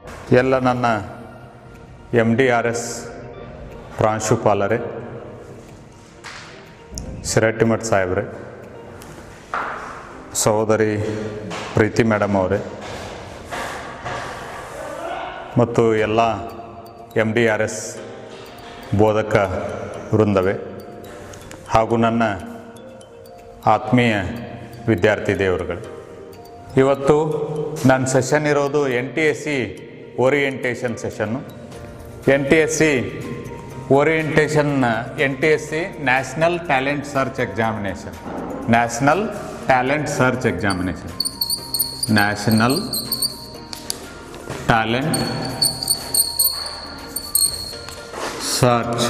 ಎಲ್ಲ ನನ್ನ MDRS ಪ್ರಾಂಶುಪಾಲರೇ, ಶಿರಟ್ಟಿಮಠ್ ಸಾಹೇಬ್ರೆ, ಸಹೋದರಿ ಪ್ರೀತಿ ಮೇಡಮ್ ಅವರೇ ಮತ್ತು ಎಲ್ಲ MDRS ಬೋಧಕ ವೃಂದವೇ ಹಾಗೂ ನನ್ನ ಆತ್ಮೀಯ ವಿದ್ಯಾರ್ಥಿ ದೇವರುಗಳು, ಇವತ್ತು ನನ್ನ ಸೆಷನ್ ಇರೋದು NTSC orientation session. NTSC orientation, NTSC national talent search examination, national talent search examination, national talent search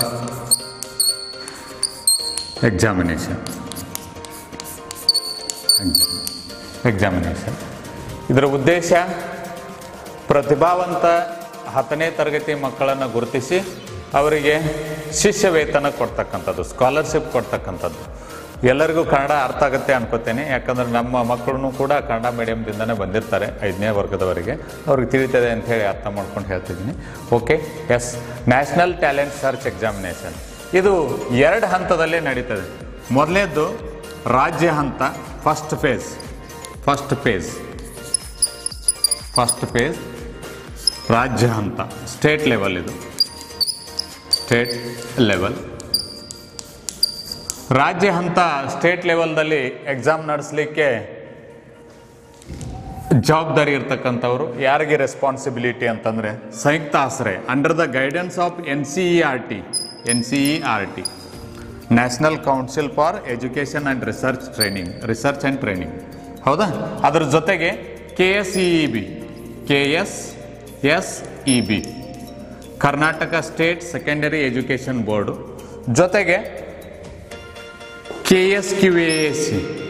examination. ಇದರ ಉದ್ದೇಶ ಪ್ರತಿಭಾವಂತ 10ನೇ ತರಗತಿ ಮಕ್ಕಳನ್ನು ಗುರುತಿಸಿ ಅವರಿಗೆ ಶಿಷ್ಯ ವೇತನ ಕೊಡ್ತಕ್ಕಂಥದ್ದು, ಸ್ಕಾಲರ್ಶಿಪ್ ಕೊಡ್ತಕ್ಕಂಥದ್ದು. ಎಲ್ಲರಿಗೂ ಕನ್ನಡ ಅರ್ಥ ಆಗುತ್ತೆ ಅನ್ಕೋತೇನೆ, ಯಾಕಂದರೆ ನಮ್ಮ ಮಕ್ಕಳು ಕೂಡ ಕನ್ನಡ ಮೀಡಿಯಮ್ದಿಂದನೇ ಬಂದಿರ್ತಾರೆ 5ನೇ ವರ್ಗದವರೆಗೆ, ಅವ್ರಿಗೆ ತಿಳಿತದೆ ಅಂಥೇಳಿ ಅರ್ಥ ಮಾಡ್ಕೊಂಡು ಹೇಳ್ತಿದ್ದೀನಿ. Okay, yes, national talent search examination ಇದು 2 ಹಂತದಲ್ಲೇ ನಡೀತದೆ. ಮೊದಲನೇದು ರಾಜ್ಯ ಹಂತ, ಫಸ್ಟ್ ಫೇಸ್ ರಾಜ್ಯ ಹಂತ, ಸ್ಟೇಟ್ ಲೆವೆಲ್. ಇದು ಸ್ಟೇಟ್ ಲೆವೆಲ್. ರಾಜ್ಯ ಹಂತ ಸ್ಟೇಟ್ ಲೆವೆಲ್ದಲ್ಲಿ ಎಕ್ಸಾಮ್ ನಡೆಸಲಿಕ್ಕೆ ಜವಾಬ್ದಾರಿ ಇರ್ತಕ್ಕಂಥವ್ರು ಯಾರಿಗೆ ರೆಸ್ಪಾನ್ಸಿಬಿಲಿಟಿ ಅಂತಂದರೆ ಸಂಯುಕ್ತ ಆಶ್ರಯ, under the guidance of NCERT, national council for education and research and training. ಹೌದಾ? ಅದ್ರ ಜೊತೆಗೆ KSEB, Karnataka state secondary education board, ಜೊತೆಗೆ KSQAAC,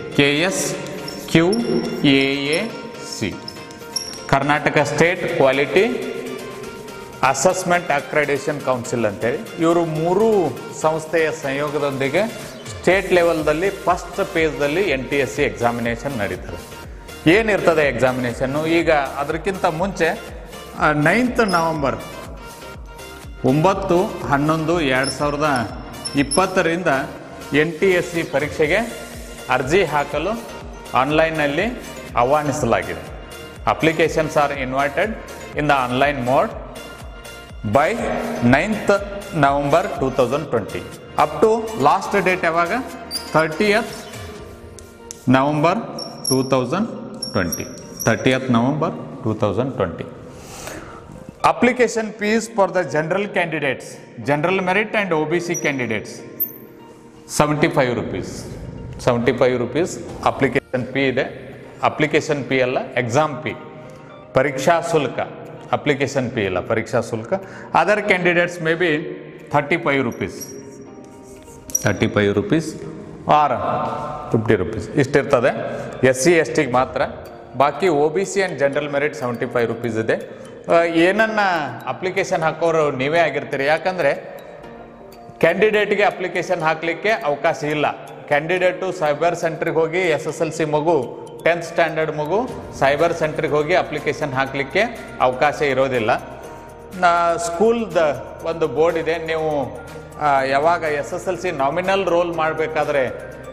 Karnataka state quality assessment accreditation council ಅಂತೇಳಿ. ಇವರು 3 ಸಂಸ್ಥೆಯ ಸಂಯೋಗದೊಂದಿಗೆ ಸ್ಟೇಟ್ ಲೆವೆಲ್ದಲ್ಲಿ ಫಸ್ಟ್ ಫೇಸ್ದಲ್ಲಿ NTSC ಎಕ್ಸಾಮಿನೇಷನ್ ನಡೀತದೆ. ಏನಿರ್ತದೆ ಎಕ್ಸಾಮಿನೇಷನ್ನು? ಈಗ ಅದಕ್ಕಿಂತ ಮುಂಚೆ 9th ನವೆಂಬರ್ 9-11-2020 NTSC ಪರೀಕ್ಷೆಗೆ ಅರ್ಜಿ ಹಾಕಲು ಆನ್ಲೈನ್ನಲ್ಲಿ ಆಹ್ವಾನಿಸಲಾಗಿದೆ. Applications are invited in the online mode by 9th November 2020 up to last date ಯಾವಾಗ? 30th November 2020. Application fees for the general candidates, general merit and OBC candidates, 75 rupees application fee ಇದೆ. Application fee ಅಲ್ಲ, exam fee, ಪರೀಕ್ಷಾ ಶುಲ್ಕ. Application fee ಇಲ್ಲ, ಪರೀಕ್ಷಾ ಶುಲ್ಕ. Other candidates may be 35 rupees or 50 rupees ಇಷ್ಟಿರ್ತದೆ. SC STಗೆ ಮಾತ್ರ. ಬಾಕಿ OBC and general merit 75 rupees ಇದೆ. ಏನನ್ನ ಅಪ್ಲಿಕೇಶನ್ ಹಾಕೋರು ನೀವೇ ಆಗಿರ್ತೀರಿ, ಯಾಕಂದರೆ ಕ್ಯಾಂಡಿಡೇಟ್ಗೆ ಅಪ್ಲಿಕೇಶನ್ ಹಾಕಲಿಕ್ಕೆ ಅವಕಾಶ ಇಲ್ಲ. ಕ್ಯಾಂಡಿಡೇಟು ಸೈಬರ್ ಸೆಂಟ್ರಿಗೆ ಹೋಗಿ SSLC ಮಗು, 10th ಸ್ಟ್ಯಾಂಡರ್ಡ್ ಮಗು ಸೈಬರ್ ಸೆಂಟ್ರಿಗೆ ಹೋಗಿ ಅಪ್ಲಿಕೇಶನ್ ಹಾಕಲಿಕ್ಕೆ ಅವಕಾಶ ಇರೋದಿಲ್ಲ. ಸ್ಕೂಲ್ದ ಒಂದು ಬೋರ್ಡ್ ಇದೆ. ನೀವು ಯಾವಾಗ SSLC ನಾಮಿನಲ್ ರೋಲ್ ಮಾಡಬೇಕಾದ್ರೆ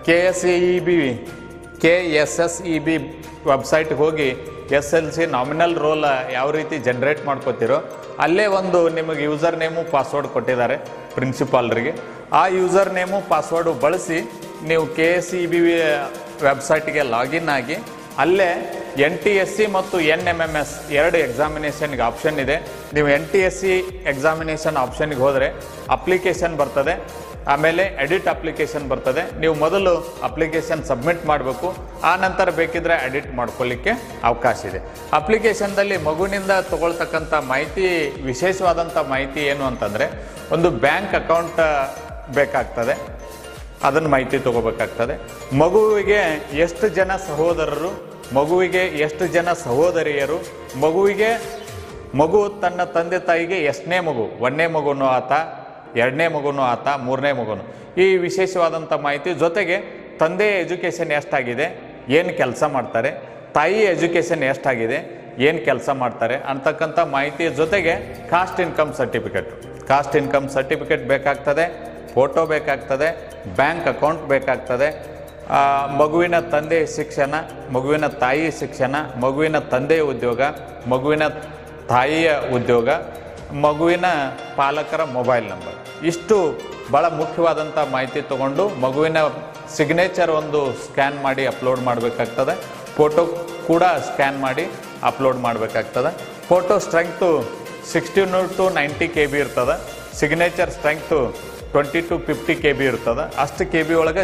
KSSEB ವೆಬ್ಸೈಟ್ಗೆ ಹೋಗಿ SLC ನಾಮಿನಲ್ ರೋಲ್ ಯಾವ ರೀತಿ ಜನ್ರೇಟ್ ಮಾಡ್ಕೋತಿರೋ ಅಲ್ಲೇ ಒಂದು ನಿಮಗೆ ಯೂಸರ್ ನೇಮು ಪಾಸ್ವರ್ಡ್ ಕೊಟ್ಟಿದ್ದಾರೆ ಪ್ರಿನ್ಸಿಪಾಲ್ರಿಗೆ. ಆ ಯೂಸರ್ ನೇಮು ಪಾಸ್ವರ್ಡು ಬಳಸಿ ನೀವು KSEB ವೆಬ್ಸೈಟ್ಗೆ ಲಾಗಿನ್ ಆಗಿ ಅಲ್ಲೇ NTSC ಮತ್ತು NMMS 2 ಎಕ್ಸಾಮಿನೇಷನ್ಗೆ ಆಪ್ಷನ್ ಇದೆ. ನೀವು NTSC ಎಕ್ಸಾಮಿನೇಷನ್ ಆಪ್ಷನ್ಗೆ ಹೋದರೆ ಅಪ್ಲಿಕೇಶನ್ ಬರ್ತದೆ, ಆಮೇಲೆ ಎಡಿಟ್ ಅಪ್ಲಿಕೇಶನ್ ಬರ್ತದೆ. ನೀವು ಮೊದಲು ಅಪ್ಲಿಕೇಶನ್ ಸಬ್ಮಿಟ್ ಮಾಡಬೇಕು, ಆ ನಂತರ ಬೇಕಿದ್ರೆ ಎಡಿಟ್ ಮಾಡ್ಕೊಳ್ಳಿಕ್ಕೆ ಅವಕಾಶ ಇದೆ. ಅಪ್ಲಿಕೇಶನ್ದಲ್ಲಿ ಮಗುವಿನಿಂದ ತಗೊಳ್ತಕ್ಕಂಥ ಮಾಹಿತಿ, ವಿಶೇಷವಾದಂಥ ಮಾಹಿತಿ ಏನು ಅಂತಂದರೆ, ಒಂದು ಬ್ಯಾಂಕ್ ಅಕೌಂಟ್ ಬೇಕಾಗ್ತದೆ, ಅದನ್ನು ಮಾಹಿತಿ ತಗೋಬೇಕಾಗ್ತದೆ. ಮಗುವಿಗೆ ಎಷ್ಟು ಜನ ಸಹೋದರರು, ಮಗುವಿಗೆ ಎಷ್ಟು ಜನ ಸಹೋದರಿಯರು, ಮಗು ತನ್ನ ತಂದೆ ತಾಯಿಗೆ ಎಷ್ಟನೇ ಮಗು, 1ನೇ ಮಗುನೂ ಆತ, 2ನೇ ಮಗುನೂ ಆತ, 3ನೇ ಮಗುನು, ಈ ವಿಶೇಷವಾದಂಥ ಮಾಹಿತಿ. ಜೊತೆಗೆ ತಂದೆಯ ಎಜುಕೇಷನ್ ಎಷ್ಟಾಗಿದೆ, ಏನು ಕೆಲಸ ಮಾಡ್ತಾರೆ, ತಾಯಿ ಎಜುಕೇಷನ್ ಎಷ್ಟಾಗಿದೆ, ಏನು ಕೆಲಸ ಮಾಡ್ತಾರೆ ಅಂತಕ್ಕಂಥ ಮಾಹಿತಿಯ ಜೊತೆಗೆ ಕಾಸ್ಟ್ ಇನ್ಕಮ್ ಸರ್ಟಿಫಿಕೇಟ್ ಬೇಕಾಗ್ತದೆ, ಫೋಟೋ ಬೇಕಾಗ್ತದೆ, ಬ್ಯಾಂಕ್ ಅಕೌಂಟ್ ಬೇಕಾಗ್ತದೆ, ಮಗುವಿನ ತಂದೆಯ ಶಿಕ್ಷಣ, ಮಗುವಿನ ತಾಯಿಯ ಶಿಕ್ಷಣ, ಮಗುವಿನ ತಂದೆಯ ಉದ್ಯೋಗ, ಮಗುವಿನ ತಾಯಿಯ ಉದ್ಯೋಗ, ಮಗುವಿನ ಪಾಲಕರ ಮೊಬೈಲ್ ನಂಬರ್, ಇಷ್ಟು ಭಾಳ ಮುಖ್ಯವಾದಂಥ ಮಾಹಿತಿ ತಗೊಂಡು ಮಗುವಿನ ಸಿಗ್ನೇಚರ್ ಒಂದು ಸ್ಕ್ಯಾನ್ ಮಾಡಿ ಅಪ್ಲೋಡ್ ಮಾಡಬೇಕಾಗ್ತದೆ, ಫೋಟೋ ಕೂಡ ಸ್ಕ್ಯಾನ್ ಮಾಡಿ ಅಪ್ಲೋಡ್ ಮಾಡಬೇಕಾಗ್ತದೆ. ಫೋಟೋ ಸ್ಟ್ರೆಂಗ್ತು 60 to 90 KB ಇರ್ತದೆ, ಸಿಗ್ನೇಚರ್ ಸ್ಟ್ರೆಂಗ್ತು 20 to 50 KB ಇರ್ತದೆ. ಅಷ್ಟು KB ಒಳಗೆ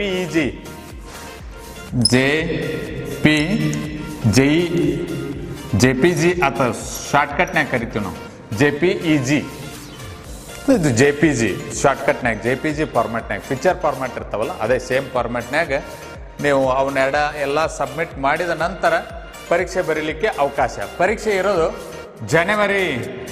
JPEG ಅಥವಾ ಶಾರ್ಟ್ಕಟ್ನಾಗ ಕರಿತೀವಿ ನಾವು JPEG, ಇದು JPG ಶಾರ್ಟ್ಕಟ್ನಾಗ JPG ಫಾರ್ಮ್ಯಾಟ್ನಾಗ ಪಿಕ್ಚರ್ ಫಾರ್ಮ್ಯಾಟ್ ಇರ್ತಾವಲ್ಲ ಅದೇ ಸೇಮ್ ಫಾರ್ಮ್ಯಾಟ್ನಾಗ ನೀವು ಅವನ್ನೆರಡ ಎಲ್ಲ ಸಬ್ಮಿಟ್ ಮಾಡಿದ ನಂತರ ಪರೀಕ್ಷೆ ಬರೀಲಿಕ್ಕೆ ಅವಕಾಶ. ಪರೀಕ್ಷೆ ಇರೋದು ಜನವರಿ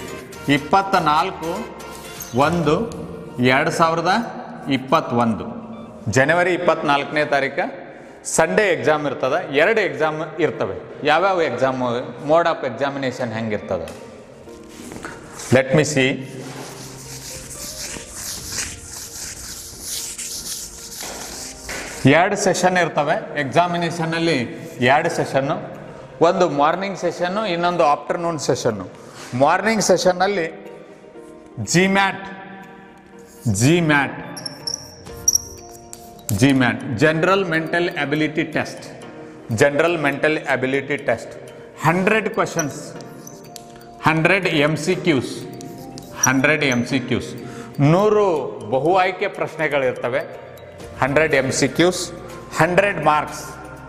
24/1/2021 ಜನವರಿ 24ನೇ ತಾರೀಕು ಸಂಡೇ ಎಕ್ಸಾಮ್ ಇರ್ತದೆ. 2 ಎಕ್ಸಾಮ್ ಇರ್ತವೆ. ಯಾವ್ಯಾವ ಎಕ್ಸಾಮ್, ಮೋಡ್ ಆಫ್ ಎಕ್ಸಾಮಿನೇಷನ್ ಹೆಂಗಿರ್ತದೆ ಲೆಟ್ ಮಿ ಸಿ. ಎರಡು ಸೆಷನ್ ಇರ್ತವೆ ಎಕ್ಸಾಮಿನೇಷನಲ್ಲಿ. 2 ಸೆಷನ್ನು, ಒಂದು ಮಾರ್ನಿಂಗ್ ಸೆಷನ್ನು, ಇನ್ನೊಂದು ಆಫ್ಟರ್ನೂನ್ ಸೆಷನ್ನು. ಮಾರ್ನಿಂಗ್ ಸೆಷನ್ನಲ್ಲಿ GMAT general mental ability test 100 questions, 100 MCQs, 100 ಬಹು ಆಯ್ಕೆ ಪ್ರಶ್ನೆಗಳಿರ್ತವೆ. 100 MCQs, 100 ಮಾರ್ಕ್ಸ್,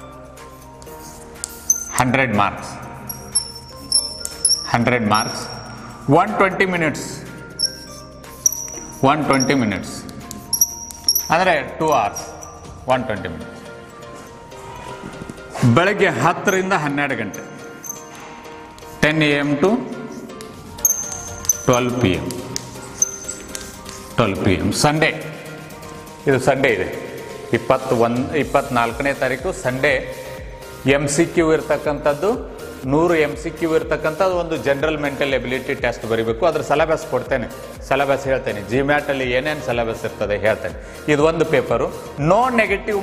120 ಮಿನಿಟ್ಸ್ ಅಂದರೆ 2 hours, 120 ಮಿನಿಟ್ಸ್. ಬೆಳಗ್ಗೆ 10 ರಿಂದ 12 ಗಂಟೆ, 10 AM to 12 PM. ಸಂಡೇ, ಇದು ಸಂಡೇ ಇದೆ 24ನೇ ತಾರೀಕು ಸಂಡೇ. MCQ ಇರ್ತಕ್ಕಂಥದ್ದು 100 MCQ ಇರ್ತಕ್ಕಂಥದ್ದು ಒಂದು ಜನರಲ್ ಮೆಂಟಲ್ ಎಬಿಲಿಟಿ ಟೆಸ್ಟ್ ಬರೀಬೇಕು. ಅದ್ರ ಸಿಲೆಬಸ್ ಕೊಡ್ತೇನೆ, ಸಿಲೆಬಸ್ ಹೇಳ್ತೇನೆ, ಜಿಮ್ಯಾಟಲ್ಲಿ ಏನೇನು ಸಿಲೆಬಸ್ ಇರ್ತದೆ ಹೇಳ್ತೇನೆ. ಇದು ಒಂದು ಪೇಪರು. ನೋ ನೆಗೆಟಿವ್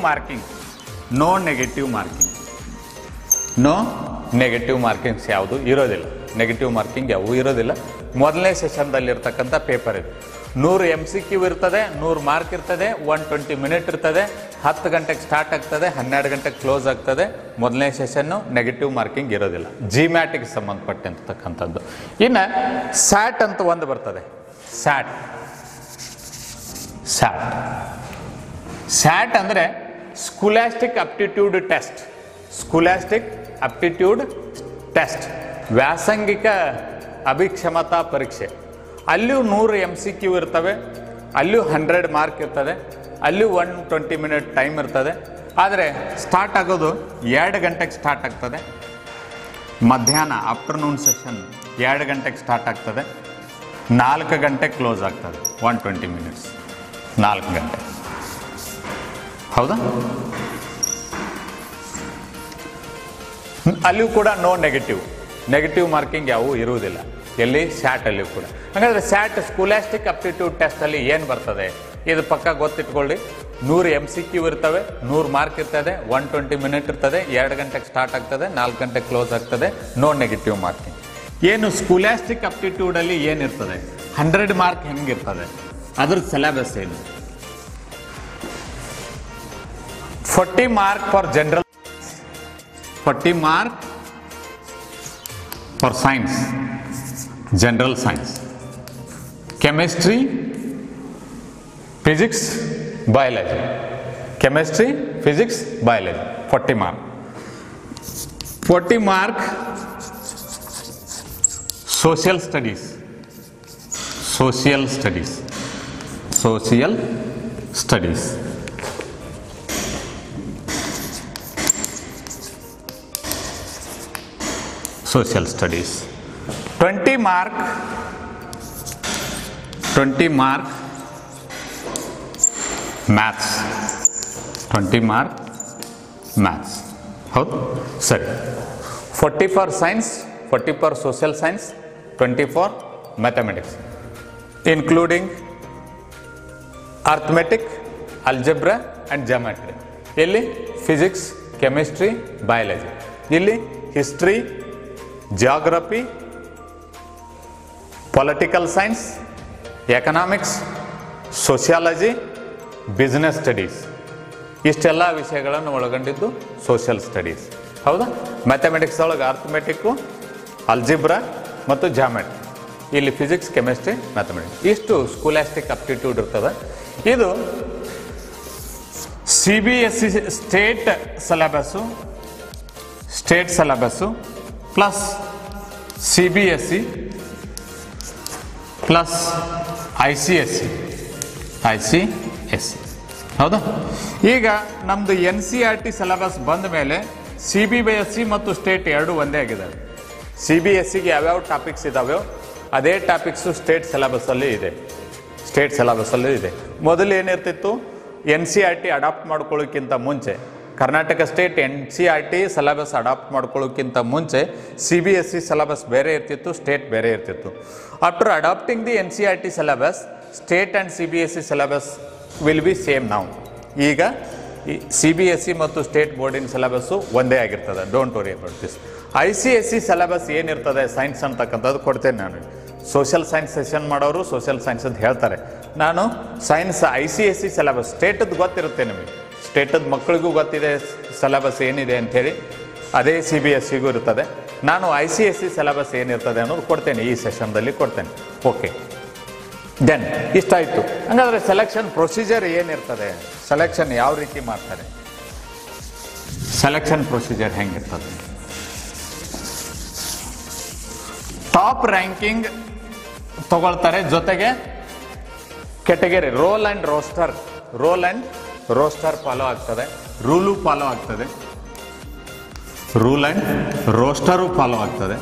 ಮಾರ್ಕಿಂಗ್ಸ್ ಯಾವುದು ಇರೋದಿಲ್ಲ, ನೆಗೆಟಿವ್ ಮಾರ್ಕಿಂಗ್ ಯಾವುವು ಇರೋದಿಲ್ಲ. ಮೊದಲನೇ ಸೆಷನ್ದಲ್ಲಿ ಇರ್ತಕ್ಕಂಥ ಪೇಪರ್ ಇದು. 100 MCQ ಇರ್ತದೆ, 100 ಮಾರ್ಕ್ ಇರ್ತದೆ, 120 ಮಿನಿಟ್ ಇರ್ತದೆ. 10 ಗಂಟೆಗೆ ಸ್ಟಾರ್ಟ್ ಆಗ್ತದೆ, 12 ಗಂಟೆಗೆ ಕ್ಲೋಸ್ ಆಗ್ತದೆ. ಮೊದಲನೇ ಸೆಷನ್ನು ನೆಗೆಟಿವ್ ಮಾರ್ಕಿಂಗ್ ಇರೋದಿಲ್ಲ, ಜಿಮ್ಯಾಟಿಗೆ ಸಂಬಂಧಪಟ್ಟಂತಕ್ಕಂಥದ್ದು. ಇನ್ನು ಸ್ಯಾಟ್ ಅಂತ ಒಂದು ಬರ್ತದೆ. ಸ್ಯಾಟ್ ಅಂದರೆ ಸ್ಕೂಲಾಸ್ಟಿಕ್ ಅಪ್ಟಿಟ್ಯೂಡ್ ಟೆಸ್ಟ್, ವ್ಯಾಸಂಗಿಕ ಅಭಿಕ್ಷಮತಾ ಪರೀಕ್ಷೆ. ಅಲ್ಲಿಯೂ 100 MCQ ಇರ್ತವೆ, ಅಲ್ಲಿಯೂ 100 ಮಾರ್ಕ್ ಇರ್ತದೆ, ಅಲ್ಲಿಯೂ 120 ಮಿನಿಟ್ ಟೈಮ್ ಇರ್ತದೆ. ಆದರೆ ಸ್ಟಾರ್ಟ್ ಆಗೋದು 2 ಗಂಟೆಗೆ ಸ್ಟಾರ್ಟ್ ಆಗ್ತದೆ. ಮಧ್ಯಾಹ್ನ ಆಫ್ಟರ್ನೂನ್ ಸೆಷನ್ 2 ಗಂಟೆಗೆ ಸ್ಟಾರ್ಟ್ ಆಗ್ತದೆ, 4 ಗಂಟೆಗೆ ಕ್ಲೋಸ್ ಆಗ್ತದೆ. 120 ಮಿನಿಟ್ಸ್, 4 ಗಂಟೆ. ಹೌದಾ? ಅಲ್ಲಿಯೂ ಕೂಡ ನೋ ನೆಗೆಟಿವ್ ಮಾರ್ಕಿಂಗ್ ಯಾವುವು ಇರುವುದಿಲ್ಲ. ಎಲ್ಲಿ? ಸ್ಯಾಟಲ್ಲಿಯೂ ಕೂಡ. ಹಾಗಾದರೆ ಸ್ಯಾಟ್ ಸ್ಕೂಲಾಸ್ಟಿಕ್ ಅಪ್ಟಿಟ್ಯೂಡ್ ಟೆಸ್ಟಲ್ಲಿ ಏನು ಬರ್ತದೆ ಇದು ಪಕ್ಕ ಗೊತ್ತಿಟ್ಕೊಳ್ಳಿ. 100 MCQ ಇರ್ತವೆ, 100 ಮಾರ್ಕ್ ಇರ್ತದೆ, 120 ಮಿನಿಟ್ ಇರ್ತದೆ, 2 ಗಂಟೆಗೆ ಸ್ಟಾರ್ಟ್ ಆಗ್ತದೆ, 4 ಗಂಟೆಗೆ ಕ್ಲೋಸ್ ಆಗ್ತದೆ. No negative marking. ಏನು ಸ್ಕೂಲಾಸ್ಟಿಕ್ ಅಪ್ಟಿಟ್ಯೂಡಲ್ಲಿ ಏನಿರ್ತದೆ, 100 ಮಾರ್ಕ್ ಹೆಂಗಿರ್ತದೆ, ಅದ್ರ ಸಿಲೆಬಸ್ ಏನು? 40 mark for general, 40 mark for science, general science, chemistry, physics, biology. 40 mark. 40 mark social studies, social studies. 20 mark maths, 20 mark maths. ಹೌದು, ಸರಿ. 40 for science, 40 for social science, 20 for mathematics, including arithmetic, algebra and geometry. ಇಲ್ಲಿ physics, chemistry, biology. ಇಲ್ಲಿ history, geography, political science, economics, sociology, business studies ಇಷ್ಟೆಲ್ಲ ವಿಷಯಗಳನ್ನು ಒಳಗೊಂಡಿದ್ದು social studies. ಹೌದಾ? Mathematics ಒಳಗೆ arithmetic, algebra ಮತ್ತು ಜಾಮೆಟ್ರಿ. ಇಲ್ಲಿ ಫಿಸಿಕ್ಸ್, ಕೆಮಿಸ್ಟ್ರಿ, ಮ್ಯಾಥಮೆಟಿಕ್ಸ್ ಇಷ್ಟು ಸ್ಕೂಲಾಸ್ಟಿಕ್ ಅಪ್ಟಿಟ್ಯೂಡ್ ಇರ್ತದೆ. ಇದು CBSE state syllabus plus CBSE plus ICSE. ಹೌದಾ? ಈಗ ನಮ್ಮದು NCERT ಸಿಲೆಬಸ್ ಬಂದ ಮೇಲೆ CBSE ಮತ್ತು ಸ್ಟೇಟ್ ಎರಡು ಒಂದೇ ಆಗಿದ್ದಾವೆ. CBSEಗೆ ಯಾವ್ಯಾವ ಟಾಪಿಕ್ಸ್ ಇದ್ದಾವೆ ಅದೇ ಟಾಪಿಕ್ಸು ಸ್ಟೇಟ್ ಸಿಲೆಬಸ್ಸಲ್ಲಿ ಇದೆ. ಮೊದಲು ಏನಿರ್ತಿತ್ತು, NCERT ಅಡಾಪ್ಟ್ ಮಾಡ್ಕೊಳ್ಳೋಕ್ಕಿಂತ ಮುಂಚೆ, ಕರ್ನಾಟಕ ಸ್ಟೇಟ್ NCERT ಸಿಲೆಬಸ್ ಅಡಾಪ್ಟ್ ಮಾಡ್ಕೊಳ್ಳೋಕ್ಕಿಂತ ಮುಂಚೆ CBSE ಸಿಲೆಬಸ್ ಬೇರೆ ಇರ್ತಿತ್ತು, ಸ್ಟೇಟ್ ಬೇರೆ ಇರ್ತಿತ್ತು. After adopting the NCERT syllabus, state and CBSE syllabus will be same ನಾವು. ಈಗ CBSE ಮತ್ತು ಸ್ಟೇಟ್ ಬೋರ್ಡಿನ ಸಿಲೆಬಸ್ಸು ಒಂದೇ ಆಗಿರ್ತದೆ. Don't worry about this. ICSE syllabus ಏನಿರ್ತದೆ ಸೈನ್ಸ್ ಅಂತಕ್ಕಂಥದ್ದು ಕೊಡ್ತೇನೆ ನಾನು. ಸೋಷಿಯಲ್ ಸೈನ್ಸ್ ಸೆಷನ್ ಮಾಡೋರು ಸೋಷಿಯಲ್ ಸೈನ್ಸ್ ಅಂತ ಹೇಳ್ತಾರೆ. ನಾನು ಸೈನ್ಸ್ ICSE ಸಿಲೆಬಸ್ ಸ್ಟೇಟದ್ದು ಗೊತ್ತಿರುತ್ತೆ ನಿಮಗೆ, ಸ್ಟೇಟದ ಮಕ್ಕಳಿಗೂ ಗೊತ್ತಿದೆ ಸಿಲೆಬಸ್ ಏನಿದೆ ಅಂಥೇಳಿ, ಅದೇ CBSEಗೂ ಇರ್ತದೆ. ನಾನು ICSE ಸಿಲೆಬಸ್ ಏನಿರ್ತದೆ ಅನ್ನೋದು ಕೊಡ್ತೇನೆ, ಈ ಸೆಷನ್ದಲ್ಲಿ ಕೊಡ್ತೇನೆ. ಓಕೆ, ದೆನ್ ಇಷ್ಟಾಯಿತು. ಹಾಗಾದರೆ ಸೆಲೆಕ್ಷನ್ ಪ್ರೊಸೀಜರ್ ಏನಿರ್ತದೆ, ಸೆಲೆಕ್ಷನ್ ಯಾವ ರೀತಿ ಮಾಡ್ತಾರೆ, ಸೆಲೆಕ್ಷನ್ ಪ್ರೊಸೀಜರ್ ಹೆಂಗಿರ್ತದೆ? ಟಾಪ್ ರ್ಯಾಂಕಿಂಗ್ ತಗೊಳ್ತಾರೆ, ಜೊತೆಗೆ category rule and roster follow ಆಗ್ತದೆ, ರೂಲು ಫಾಲೋ ಆಗ್ತದೆ, ರೂಲ್ ಆ್ಯಂಡ್ ರೋಸ್ಟರು ಫಾಲೋ ಆಗ್ತದೆ.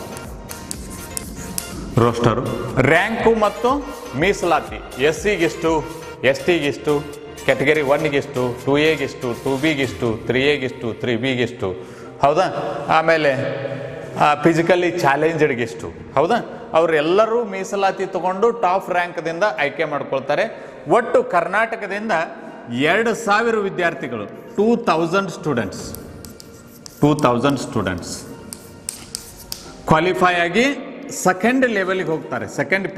ರೋಸ್ಟರು ರ್ಯಾಂಕು ಮತ್ತು ಮೀಸಲಾತಿ, SCಗಿಷ್ಟು, STಗಿಷ್ಟು, ಕೆಟಗರಿ 1ಗಿಷ್ಟು, 2Aಗಿಷ್ಟು, 2Bಗಿಷ್ಟು, 3Aಗಿಷ್ಟು, 3Bಗಿಷ್ಟು. ಹೌದಾ? ಆಮೇಲೆ ಫಿಸಿಕಲಿ ಚಾಲೆಂಜ್ಡ್ಗಿಷ್ಟು. ಹೌದಾ? ಅವರೆಲ್ಲರೂ ಮೀಸಲಾತಿ ತಗೊಂಡು ಟಾಪ್ ರ್ಯಾಂಕ್ದಿಂದ ಆಯ್ಕೆ ಮಾಡ್ಕೊಳ್ತಾರೆ. ಒಟ್ಟು ಕರ್ನಾಟಕದಿಂದ 2000 ವಿದ್ಯಾರ್ಥಿಗಳು, 2000 ಸ್ಟೂಡೆಂಟ್ಸ್ ಕ್ವಾಲಿಫೈ ಆಗಿ ಸೆಕೆಂಡ್ ಲೆವೆಲ್ಗೆ ಹೋಗ್ತಾರೆ. ಸೆಕೆಂಡ್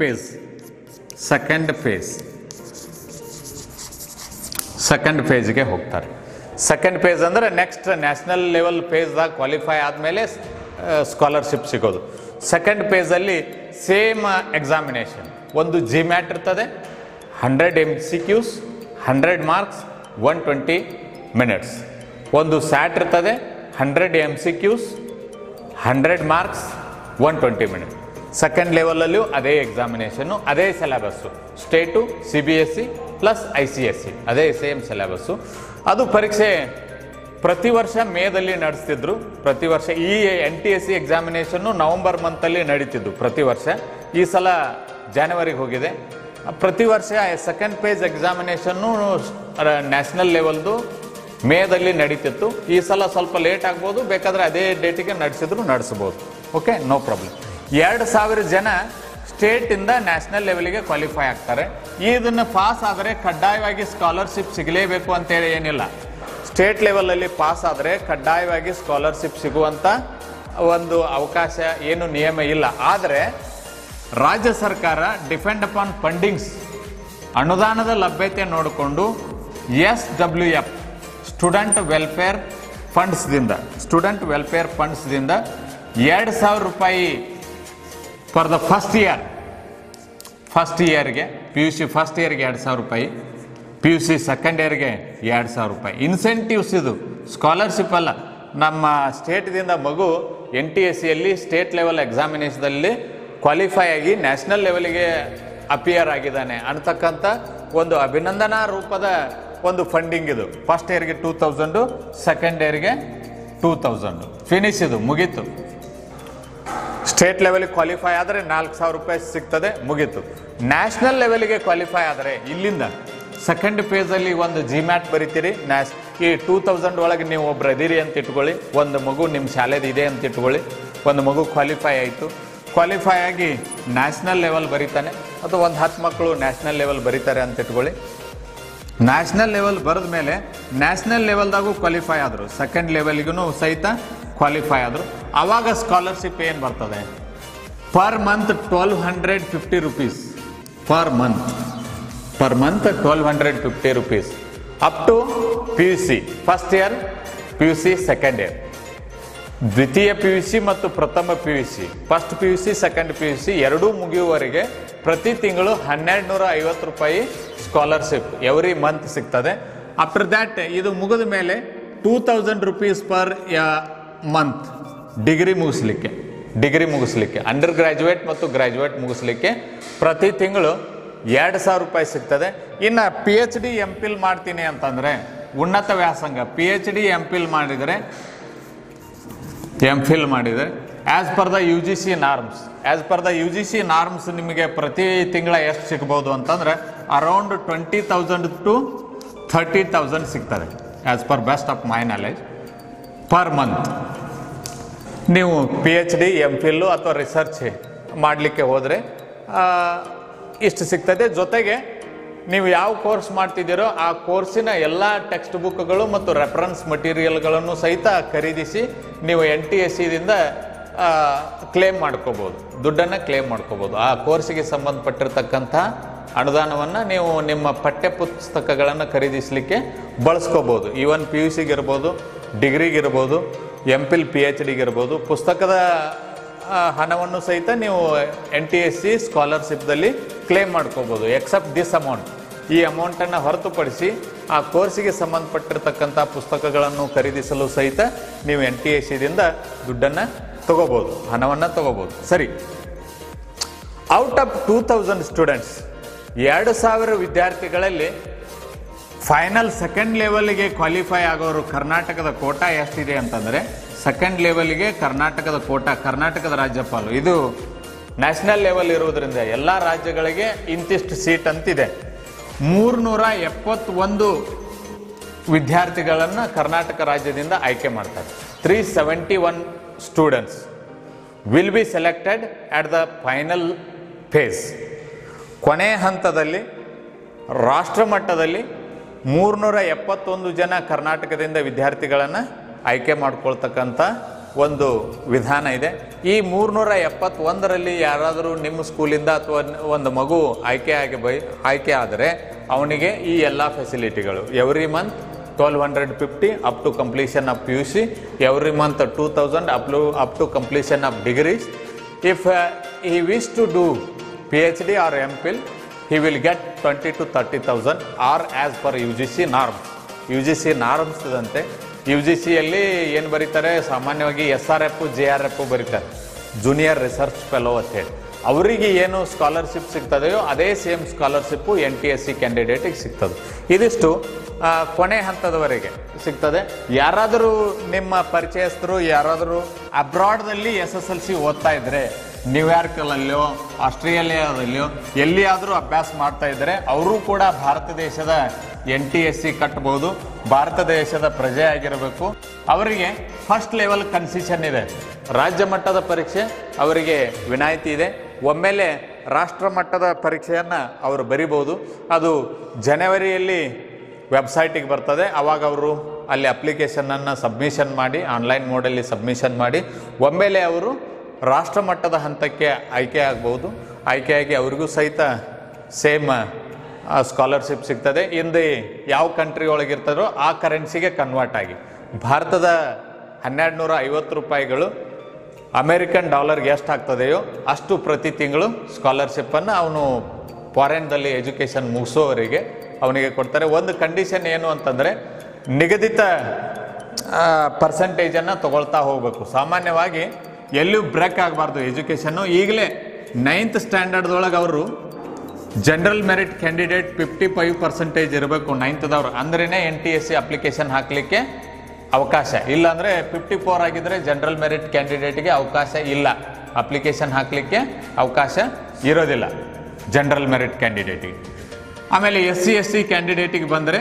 ಫೇಜ್ಗೆ ಹೋಗ್ತಾರೆ. ಸೆಕೆಂಡ್ ಫೇಸ್ ಅಂದರೆ ನೆಕ್ಸ್ಟ್ ನ್ಯಾಷನಲ್ ಲೆವೆಲ್ ಫೇಸ್ದಾಗ ಕ್ವಾಲಿಫೈ ಆದಮೇಲೆ ಸ್ಕಾಲರ್ಶಿಪ್ ಸಿಗೋದು. ಸೆಕೆಂಡ್ ಫೇಸಲ್ಲಿ ಸೇಮ್ ಎಕ್ಸಾಮಿನೇಷನ್, ಒಂದು GMAT ಇರ್ತದೆ, 100 MCQs, 100 ಮಾರ್ಕ್ಸ್, 120 ಮಿನಿಟ್ಸ್. ಒಂದು SAT ಇರ್ತದೆ, 100 MCQs, 100 ಮಾರ್ಕ್ಸ್, 120 ಮಿನಿಟ್ಸ್. ಸೆಕೆಂಡ್ ಲೆವೆಲಲ್ಲೂ ಅದೇ ಎಕ್ಸಾಮಿನೇಷನ್ನು, ಅದೇ syllabus, state, CBSE plus ICSE ಅದೇ ಸೇಮ್ ಸಿಲೆಬಸ್ಸು. ಅದು ಪರೀಕ್ಷೆ ಪ್ರತಿ ವರ್ಷ ಮೇದಲ್ಲಿ ನಡೆಸ್ತಿದ್ರು. ಪ್ರತಿ ವರ್ಷ ಈ NTSE ಎಕ್ಸಾಮಿನೇಷನ್ನು ನವಂಬರ್ ಮಂತಲ್ಲಿ ನಡೀತಿದ್ದು ಪ್ರತಿ ವರ್ಷ. ಈ ಸಲ ಜಾನ್ವರಿಗೆ ಹೋಗಿದೆ. ಪ್ರತಿ ವರ್ಷ ಸೆಕೆಂಡ್ ಫೇಸ್ ಎಕ್ಸಾಮಿನೇಷನ್ನು ನ್ಯಾಷನಲ್ ಲೆವೆಲ್ದು ಮೇದಲ್ಲಿ ನಡೀತಿತ್ತು. ಈ ಸಲ ಸ್ವಲ್ಪ ಲೇಟ್ ಆಗ್ಬೋದು, ಬೇಕಾದರೆ ಅದೇ ಡೇಟಿಗೆ ನಡೆಸ್ಬೋದು. Okay, no problem. 2000 ಜನ ಸ್ಟೇಟಿಂದ ನ್ಯಾಷನಲ್ ಲೆವೆಲ್ಗೆ ಕ್ವಾಲಿಫೈ ಆಗ್ತಾರೆ. ಇದನ್ನು ಪಾಸ್ ಆದರೆ ಕಡ್ಡಾಯವಾಗಿ ಸ್ಕಾಲರ್ಶಿಪ್ ಸಿಗಲೇಬೇಕು ಅಂತೇಳಿ ಏನಿಲ್ಲ. ಸ್ಟೇಟ್ ಲೆವೆಲಲ್ಲಿ ಪಾಸ್ ಆದರೆ ಕಡ್ಡಾಯವಾಗಿ ಸ್ಕಾಲರ್ಶಿಪ್ ಸಿಗುವಂಥ ಒಂದು ಅವಕಾಶ ಏನು ನಿಯಮ ಇಲ್ಲ. ಆದರೆ ರಾಜ್ಯ ಸರ್ಕಾರ ಡಿಪೆಂಡ್ ಅಪಾನ್ ಫಂಡಿಂಗ್ಸ್, ಅನುದಾನದ ಲಭ್ಯತೆ ನೋಡಿಕೊಂಡು SWF ಸ್ಟೂಡೆಂಟ್ ವೆಲ್ಫೇರ್ ಫಂಡ್ಸ್ದಿಂದ 2000 ರೂಪಾಯಿ ಫಾರ್ ದ ಫಸ್ಟ್ ಇಯರ್ಗೆ, PUC ಫಸ್ಟ್ ಇಯರ್ಗೆ 2000 ರೂಪಾಯಿ, PUC ಸೆಕೆಂಡ್ ಇಯರ್ಗೆ 2000 ರೂಪಾಯಿ ಇನ್ಸೆಂಟಿವ್ಸ್. ಇದು ಸ್ಕಾಲರ್ಶಿಪ್ ಅಲ್ಲ. ನಮ್ಮ ಸ್ಟೇಟ್ದಿಂದ ಮಗು NTSEಯಲ್ಲಿ ಸ್ಟೇಟ್ ಲೆವೆಲ್ ಎಕ್ಸಾಮಿನೇಷನಲ್ಲಿ ಕ್ವಾಲಿಫೈ ಆಗಿ ನ್ಯಾಷನಲ್ ಲೆವೆಲ್ಗೆ ಅಪಿಯರ್ ಆಗಿದ್ದಾನೆ ಅಂತಕ್ಕಂಥ ಒಂದು ಅಭಿನಂದನಾ ರೂಪದ ಒಂದು ಫಂಡಿಂಗ್ ಇದು. ಫಸ್ಟ್ ಇಯರ್ಗೆ 2000, ಸೆಕೆಂಡ್ ಇಯರ್ಗೆ 2000. ಫಿನಿಶ್, ಇದು ಮುಗೀತು. ಸ್ಟೇಟ್ ಲೆವೆಲ್ಗೆ ಕ್ವಾಲಿಫೈ ಆದರೆ 4000 ರೂಪಾಯಿ ಸಿಗ್ತದೆ, ಮುಗೀತು. ನ್ಯಾಷನಲ್ ಲೆವೆಲ್ಗೆ ಕ್ವಾಲಿಫೈ ಆದರೆ ಇಲ್ಲಿಂದ ಸೆಕೆಂಡ್ ಫೇಸಲ್ಲಿ ಒಂದು GMAT ಬರಿತೀರಿ. ಈ 2000 ಒಳಗೆ ನೀವು ಒಬ್ರು ಇದೀರಿ ಅಂತ ಇಟ್ಕೊಳ್ಳಿ, ಒಂದು ಮಗು ನಿಮ್ಮ ಶಾಲೆದು ಇದೆ ಅಂತ ಇಟ್ಕೊಳ್ಳಿ. ಒಂದು ಮಗು ಕ್ವಾಲಿಫೈ ಆಯಿತು, ಕ್ವಾಲಿಫೈ ಆಗಿ ನ್ಯಾಷನಲ್ ಲೆವೆಲ್ ಬರೀತಾನೆ, ಅಥವಾ ಒಂದು 10 ಮಕ್ಕಳು ನ್ಯಾಷನಲ್ ಲೆವೆಲ್ ಬರೀತಾರೆ ಅಂತ ಇಟ್ಕೊಳ್ಳಿ. ನ್ಯಾಷನಲ್ ಲೆವೆಲ್ ಬರೆದ ಮೇಲೆ ನ್ಯಾಷನಲ್ ಲೆವೆಲ್ದಾಗೂ ಕ್ವಾಲಿಫೈ ಆದರು, ಸೆಕೆಂಡ್ ಲೆವೆಲ್ಗೂ ಸಹಿತ ಕ್ವಾಲಿಫೈ ಆದರು. ಆವಾಗ ಸ್ಕಾಲರ್ಶಿಪ್ ಏನು ಬರ್ತದೆ, per month 1250 rupees per month 1250 rupees up to PUC first year, PUC second year, ದ್ವಿತೀಯ PUC ಮತ್ತು ಪ್ರಥಮ PUC, first PUC second PUC ಎರಡೂ ಮುಗಿಯುವವರೆಗೆ ಪ್ರತಿ ತಿಂಗಳು 1250 ರೂಪಾಯಿ ಸ್ಕಾಲರ್ಶಿಪ್ ಎವ್ರಿ ಮಂತ್ ಸಿಗ್ತದೆ. ಆಫ್ಟರ್ ದ್ಯಾಟ್ ಇದು ಮುಗಿದ ಮೇಲೆ 2000 ರೂಪೀಸ್ ಪರ್ ಮಂತ್ ಡಿಗ್ರಿ ಮುಗಿಸ್ಲಿಕ್ಕೆ ಅಂಡರ್ ಗ್ರ್ಯಾಜುಯೇಟ್ ಮತ್ತು ಗ್ರ್ಯಾಜುಯೇಟ್ ಮುಗಿಸ್ಲಿಕ್ಕೆ ಪ್ರತಿ ತಿಂಗಳು 2000 ರೂಪಾಯಿ ಸಿಗ್ತದೆ. ಇನ್ನು PhD MPhil ಮಾಡ್ತೀನಿ ಅಂತಂದರೆ ಉನ್ನತ ವ್ಯಾಸಂಗ PhD MPhil ಮಾಡಿದರೆ as per the UGC norms ನಿಮಗೆ ಪ್ರತಿ ತಿಂಗಳ ಎಷ್ಟು ಸಿಗ್ಬೋದು ಅಂತಂದರೆ ಅರೌಂಡ್ 20,000 to 30,000 ಸಿಗ್ತದೆ as per best of my knowledge per month. ನೀವು PhD MPhil ಅಥವಾ ರಿಸರ್ಚ್ ಮಾಡಲಿಕ್ಕೆ ಹೋದರೆ ಇಷ್ಟು ಸಿಗ್ತದೆ. ಜೊತೆಗೆ ನೀವು ಯಾವ ಕೋರ್ಸ್ ಮಾಡ್ತಿದ್ದೀರೋ ಆ ಕೋರ್ಸಿನ ಎಲ್ಲ ಟೆಕ್ಸ್ಟ್ ಬುಕ್ಗಳು ಮತ್ತು ರೆಫರೆನ್ಸ್ ಮಟೀರಿಯಲ್ಗಳನ್ನು ಸಹಿತ ಖರೀದಿಸಿ ನೀವು NTSCದಿಂದ ಕ್ಲೇಮ್ ಮಾಡ್ಕೋಬೋದು, ದುಡ್ಡನ್ನು ಕ್ಲೇಮ್ ಮಾಡ್ಕೋಬೋದು. ಆ ಕೋರ್ಸಿಗೆ ಸಂಬಂಧಪಟ್ಟಿರ್ತಕ್ಕಂಥ ಅನುದಾನವನ್ನು ನೀವು ನಿಮ್ಮ ಪಠ್ಯ ಪುಸ್ತಕಗಳನ್ನು ಖರೀದಿಸಲಿಕ್ಕೆ ಬಳಸ್ಕೋಬೋದು. Even PUCಗಿರ್ಬೋದು, ಡಿಗ್ರಿಗಿರ್ಬೋದು, MPhil PhDಗಿರ್ಬೋದು. ಪುಸ್ತಕದ ಹಣವನ್ನು ಸಹಿತ ನೀವು NTSC ಸ್ಕಾಲರ್ಶಿಪ್ದಲ್ಲಿ ಕ್ಲೇಮ್ ಮಾಡ್ಕೋಬೋದು. ಎಕ್ಸೆಪ್ಟ್ ದಿಸ್ ಅಮೌಂಟ್, ಈ ಅಮೌಂಟನ್ನು ಹೊರತುಪಡಿಸಿ ಆ ಕೋರ್ಸಿಗೆ ಸಂಬಂಧಪಟ್ಟಿರ್ತಕ್ಕಂಥ ಪುಸ್ತಕಗಳನ್ನು ಖರೀದಿಸಲು ಸಹಿತ ನೀವು NTSCದಿಂದ ದುಡ್ಡನ್ನು ತಗೋಬೋದು, ಹಣವನ್ನು ತಗೋಬೋದು. ಸರಿ, ಔಟ್ ಆಫ್ 2000 ಸ್ಟೂಡೆಂಟ್ಸ್, 2000 ವಿದ್ಯಾರ್ಥಿಗಳಲ್ಲಿ ಫೈನಲ್ ಸೆಕೆಂಡ್ ಲೆವೆಲ್ಗೆ ಕ್ವಾಲಿಫೈ ಆಗೋರು ಕರ್ನಾಟಕದ ಕೋಟಾ ಎಷ್ಟಿದೆ ಅಂತಂದರೆ, ಸೆಕೆಂಡ್ ಲೆವೆಲ್ಗೆ ಕರ್ನಾಟಕದ ಕೋಟಾ, ಕರ್ನಾಟಕದ ರಾಜ್ಯಪಾಲು, ಇದು ನ್ಯಾಷನಲ್ ಲೆವೆಲ್ ಇರುವುದರಿಂದ ಎಲ್ಲ ರಾಜ್ಯಗಳಿಗೆ ಇಂತಿಷ್ಟು ಸೀಟ್ ಅಂತಿದೆ. 371 ವಿದ್ಯಾರ್ಥಿಗಳನ್ನು ಕರ್ನಾಟಕ ರಾಜ್ಯದಿಂದ ಆಯ್ಕೆ ಮಾಡ್ತಾರೆ. 371 students will be selected at the final phase. ಕೊನೆ ಹಂತದಲ್ಲಿ ರಾಷ್ಟ್ರ ಮಟ್ಟದಲ್ಲಿ 371 ಜನ ಕರ್ನಾಟಕದಿಂದ ವಿದ್ಯಾರ್ಥಿಗಳನ್ನು ಆಯ್ಕೆ ಮಾಡ್ಕೊಳ್ತಕ್ಕಂಥ ಒಂದು ವಿಧಾನ ಇದೆ. ಈ 371ರಲ್ಲಿ ಯಾರಾದರೂ ನಿಮ್ಮ ಸ್ಕೂಲಿಂದ ಅಥವಾ ಒಂದು ಮಗು ಆಯ್ಕೆ ಆದರೆ ಅವನಿಗೆ ಈ ಎಲ್ಲ ಫೆಸಿಲಿಟಿಗಳು, every month 1250 up to completion of PUC, every month 2000 up to completion of degrees. If he wish to do PhD or MPhil, he will get 20,000 to 30,000 or as per UGC norms ಇದಂತೆ. UGCಯಲ್ಲಿ ಏನು ಬರೀತಾರೆ, ಸಾಮಾನ್ಯವಾಗಿ SRF JRF ಬರೀತಾರೆ, junior research fellow ಅಂತ ಹೇಳಿ. ಅವರಿಗೆ ಏನು ಸ್ಕಾಲರ್ಶಿಪ್ ಸಿಗ್ತದೆಯೋ ಅದೇ ಸೇಮ್ ಸ್ಕಾಲರ್ಶಿಪ್ಪು NTSC ಕ್ಯಾಂಡಿಡೇಟಿಗೆ ಸಿಗ್ತದೆ. ಇದಿಷ್ಟು ಕೊನೆ ಹಂತದವರೆಗೆ ಸಿಗ್ತದೆ. ಯಾರಾದರೂ ನಿಮ್ಮ ಪರಿಚಯಸ್ಥರು ಯಾರಾದರೂ ಅಬ್ರಾಡ್ದಲ್ಲಿ SSLC ಓದ್ತಾ ಇದ್ದರೆ, ನ್ಯೂಯಾರ್ಕಲ್ಲೋ ಆಸ್ಟ್ರೇಲಿಯಾದಲ್ಲಿಯೋ ಎಲ್ಲಿಯಾದರೂ ಅಭ್ಯಾಸ ಮಾಡ್ತಾ ಇದ್ದರೆ ಅವರು ಕೂಡ ಭಾರತ ದೇಶದ NTSC ಕಟ್ಬೋದು. ಭಾರತ ದೇಶದ ಪ್ರಜೆ ಆಗಿರಬೇಕು. ಅವರಿಗೆ ಫಸ್ಟ್ ಲೆವೆಲ್ ಕನ್ಸೆಷನ್ ಇದೆ. ರಾಜ್ಯ ಮಟ್ಟದ ಪರೀಕ್ಷೆ ಅವರಿಗೆ ವಿನಾಯಿತಿ ಇದೆ. ಒಮ್ಮೆಲೆ ರಾಷ್ಟ್ರ ಮಟ್ಟದ ಪರೀಕ್ಷೆಯನ್ನು ಅವರು ಬರಿಬೋದು. ಅದು ಜನವರಿಯಲ್ಲಿ ವೆಬ್ಸೈಟಿಗೆ ಬರ್ತದೆ. ಆವಾಗ ಅವರು ಅಲ್ಲಿ ಅಪ್ಲಿಕೇಶನನ್ನು ಸಬ್ಮಿಷನ್ ಮಾಡಿ, ಆನ್ಲೈನ್ ಮೋಡಲ್ಲಿ ಸಬ್ಮಿಷನ್ ಮಾಡಿ ಒಮ್ಮೆಲೆ ಅವರು ರಾಷ್ಟ್ರ ಮಟ್ಟದ ಹಂತಕ್ಕೆ ಆಯ್ಕೆ ಆಗ್ಬೋದು. ಆಯ್ಕೆಯಾಗಿ ಅವ್ರಿಗೂ ಸಹಿತ ಸೇಮ್ ಸ್ಕಾಲರ್ಶಿಪ್ ಸಿಗ್ತದೆ. ಹಿಂದೆ ಯಾವ ಕಂಟ್ರಿ ಒಳಗಿರ್ತಾರೋ ಆ ಕರೆನ್ಸಿಗೆ ಕನ್ವರ್ಟ್ ಆಗಿ ಭಾರತದ 1250 ರೂಪಾಯಿಗಳು ಅಮೇರಿಕನ್ ಡಾಲರ್ಗೆ ಎಷ್ಟು ಆಗ್ತದೆಯೋ ಅಷ್ಟು ಪ್ರತಿ ತಿಂಗಳು ಸ್ಕಾಲರ್ಶಿಪ್ಪನ್ನು ಅವನು ಫಾರಿನ್ದಲ್ಲಿ ಎಜುಕೇಷನ್ ಮುಗಿಸೋವರೆಗೆ ಅವನಿಗೆ ಕೊಡ್ತಾರೆ. ಒಂದು ಕಂಡೀಷನ್ ಏನು ಅಂತಂದರೆ, ನಿಗದಿತ ಪರ್ಸೆಂಟೇಜನ್ನು ತಗೊಳ್ತಾ ಹೋಗಬೇಕು. ಸಾಮಾನ್ಯವಾಗಿ ಎಲ್ಲೂ ಬ್ರೇಕ್ ಆಗಬಾರ್ದು ಎಜುಕೇಷನ್ನು. ಈಗಲೇ 9th ಸ್ಟ್ಯಾಂಡರ್ಡ್ದೊಳಗೆ ಅವರು ಜನರಲ್ ಮೆರಿಟ್ ಕ್ಯಾಂಡಿಡೇಟ್ 55% ಇರಬೇಕು 9th ಅಂದ್ರೇ NTSC ಅಪ್ಲಿಕೇಶನ್ ಹಾಕಲಿಕ್ಕೆ ಅವಕಾಶ. ಇಲ್ಲಾಂದರೆ 54 ಆಗಿದ್ದರೆ ಜನರಲ್ ಮೆರಿಟ್ ಕ್ಯಾಂಡಿಡೇಟ್ಗೆ ಅವಕಾಶ ಇಲ್ಲ, ಅಪ್ಲಿಕೇಶನ್ ಹಾಕಲಿಕ್ಕೆ ಅವಕಾಶ ಇರೋದಿಲ್ಲ ಜನರಲ್ ಮೆರಿಟ್ ಕ್ಯಾಂಡಿಡೇಟಿಗೆ. ಆಮೇಲೆ SC ST ಕ್ಯಾಂಡಿಡೇಟಿಗೆ ಬಂದರೆ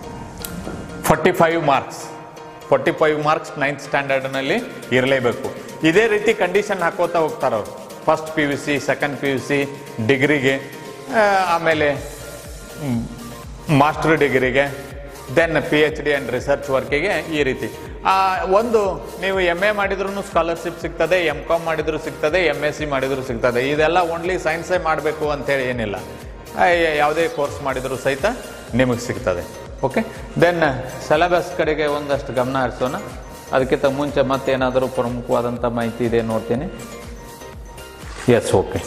45 ಮಾರ್ಕ್ಸ್ 9th ಸ್ಟ್ಯಾಂಡರ್ಡ್ನಲ್ಲಿ ಇರಲೇಬೇಕು. ಇದೇ ರೀತಿ ಕಂಡೀಷನ್ ಹಾಕೋತಾ ಹೋಗ್ತಾರೆ ಅವರು. ಫಸ್ಟ್ PUC, ಸೆಕೆಂಡ್ PUC, ಡಿಗ್ರಿಗೆ, ಆಮೇಲೆ ಮಾಸ್ಟರ್ ಡಿಗ್ರಿಗೆ, ದೆನ್ PhD ಆ್ಯಂಡ್ ರಿಸರ್ಚ್ ವರ್ಕಿಗೆ ಈ ರೀತಿ. ಒಂದು ನೀವು MA ಮಾಡಿದ್ರೂ ಸ್ಕಾಲರ್ಶಿಪ್ ಸಿಗ್ತದೆ, MCom ಮಾಡಿದ್ರು ಸಿಗ್ತದೆ, MSc ಮಾಡಿದ್ರು ಸಿಗ್ತದೆ. ಇದೆಲ್ಲ ಓನ್ಲಿ ಸೈನ್ಸೇ ಮಾಡಬೇಕು ಅಂತೇಳಿ ಏನಿಲ್ಲ, ಯಾವುದೇ ಕೋರ್ಸ್ ಮಾಡಿದರೂ ಸಹಿತ ನಿಮಗೆ ಸಿಗ್ತದೆ. ಓಕೆ, ದೆನ್ ಸಿಲೆಬಸ್ ಕಡೆಗೆ ಒಂದಷ್ಟು ಗಮನ ಹರಿಸೋಣ. ಅದಕ್ಕಿಂತ ಮುಂಚೆ ಮತ್ತೇನಾದರೂ ಪ್ರಮುಖವಾದಂಥ ಮಾಹಿತಿ ಇದೆ ನೋಡ್ತೀನಿ. Yes, okay.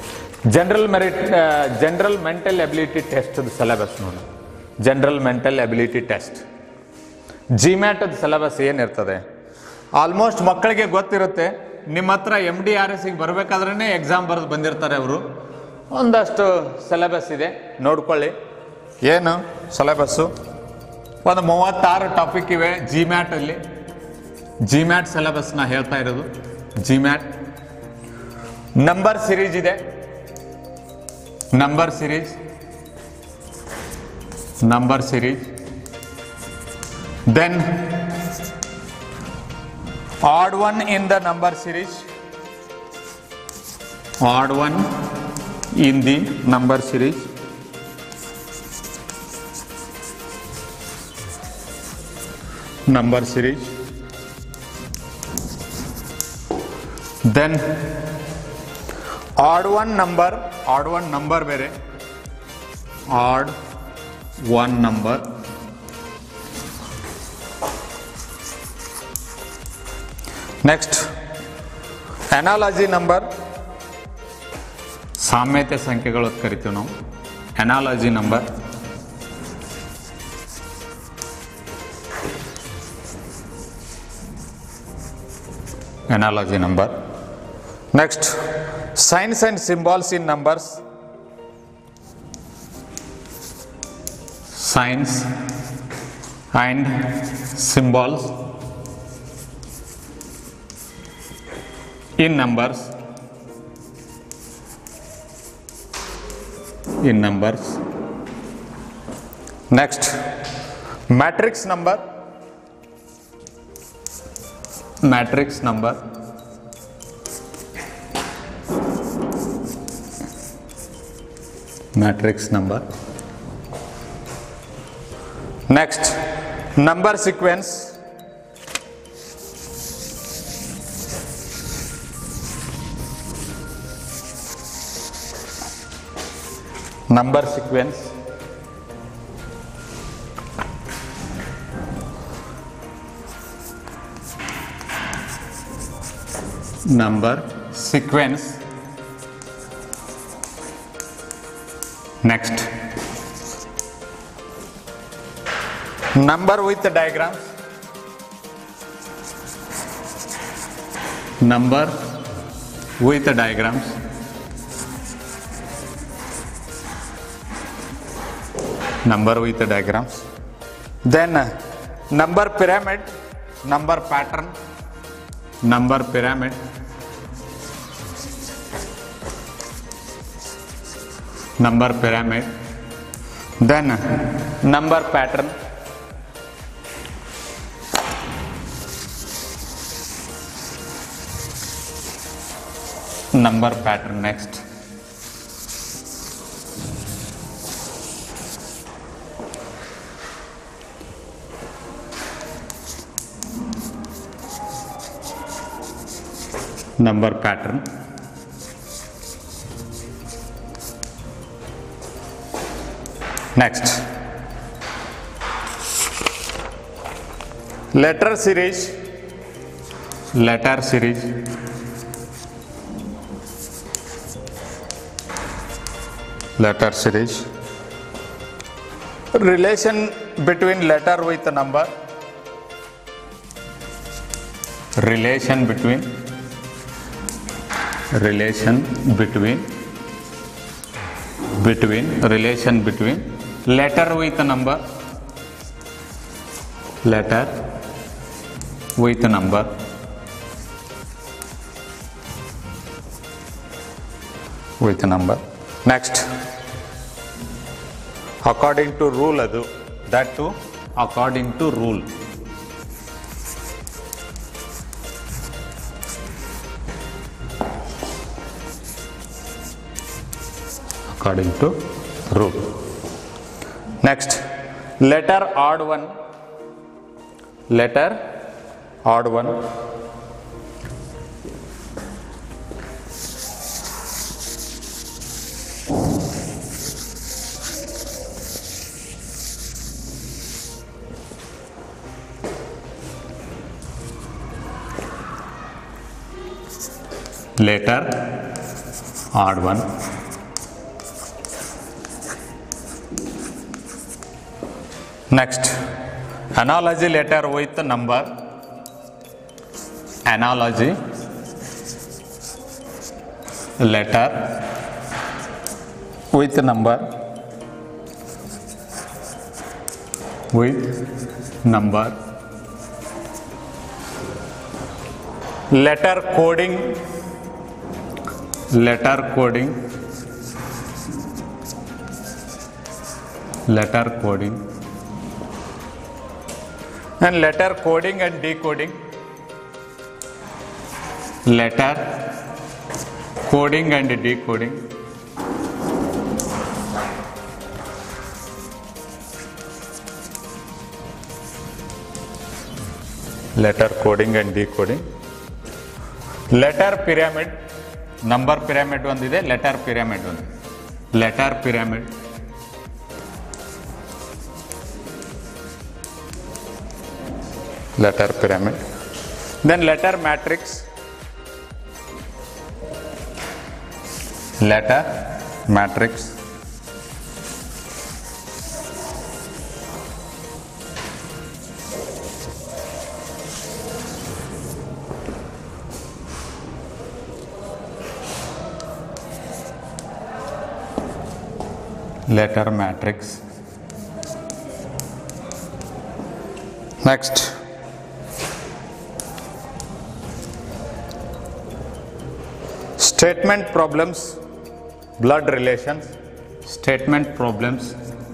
General mental ability test syllabus ನೋಡಿ. General mental ability test GMAT syllabus ಏನಿರ್ತದೆ ಆಲ್ಮೋಸ್ಟ್ ಮಕ್ಕಳಿಗೆ ಗೊತ್ತಿರುತ್ತೆ. ನಿಮ್ಮ ಹತ್ರ MDRSಗೆ ಬರಬೇಕಾದ್ರೇ ಎಕ್ಸಾಮ್ ಬರೆದು ಬಂದಿರ್ತಾರೆ ಅವರು. ಒಂದಷ್ಟು ಸಿಲೆಬಸ್ ಇದೆ, ನೋಡ್ಕೊಳ್ಳಿ. ಏನು ಸಿಲೆಬಸ್ಸು? ಒಂದು 36 ಟಾಪಿಕ್ ಇವೆ GMAT-ಅಲ್ಲಿ. GMAT ಸಿಲೆಬಸ್ನ ಹೇಳ್ತಾ ಇರೋದು. GMAT ನಂಬರ್ ಸಿರೀಸ್ ಇದೆ, number series, then odd one in the number series, odd one in the number series, then odd one number ಬೇರೆ, odd one number, next analogy number, ಸಾಮ್ಯತೆ ಸಂಖ್ಯೆಗಳು ಅಂತ ಕರಿತೀವಿ ನಾವು. Analogy number, next signs and symbols in numbers, signs and symbols in numbers, next matrix number, next number sequence, number sequence, next number with the diagrams, number with the diagrams, then number pyramid, number pattern, then number pattern, next number pattern, next letter series, relation between letter with number, relation between letter with number, next according to rule, that too according to rule, according to rule. Next, letter odd one. Letter odd one. Letter odd one. Next, analogy letter with number. Analogy letter with number. With number. Letter coding. Letter coding. Letter coding. And letter coding and decoding. Letter coding and decoding. Letter coding and decoding. Letter pyramid. Number pyramid ಒಂದಿದೆ, letter pyramid ಒಂದು. Letter pyramid. Letter pyramid. Then letter matrix. Letter matrix. Letter matrix. Next, statement problems, blood relations. Statement problems.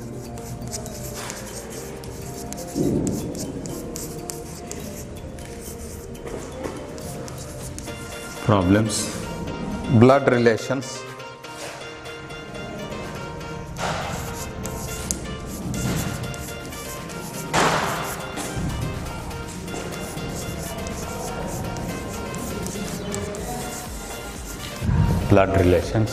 Problems, blood relations. Blood relations.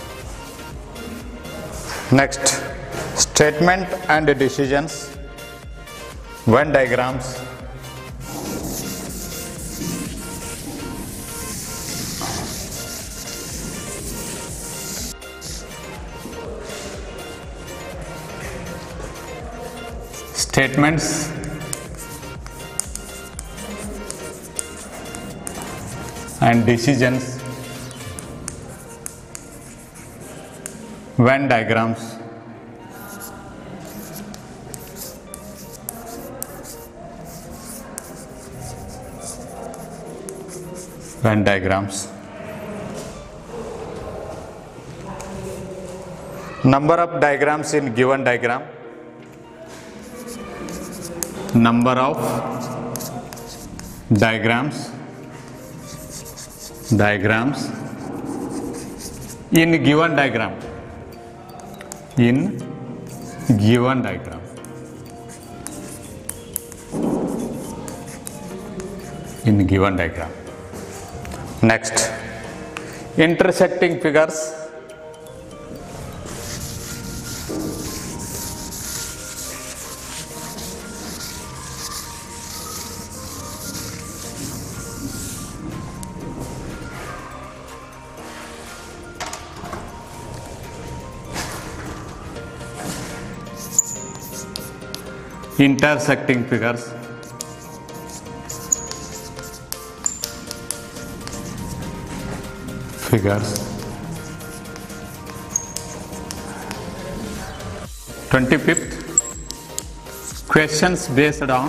Next, statement and decisions, Venn diagrams. Statements and decisions, Venn diagrams. Venn diagrams. Number of diagrams in given diagram. Number of diagrams in given diagram. In given diagram. In given diagram. Next, intersecting figures. Intersecting figures. Figures. 25th, questions based on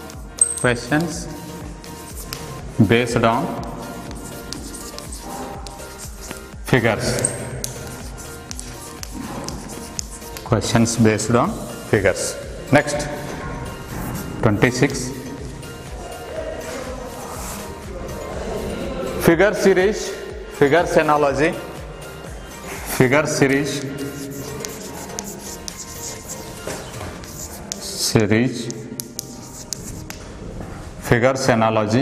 figures. Questions based on figures. Next, 26, figure series, figures analogy, figure series. series, figures analogy,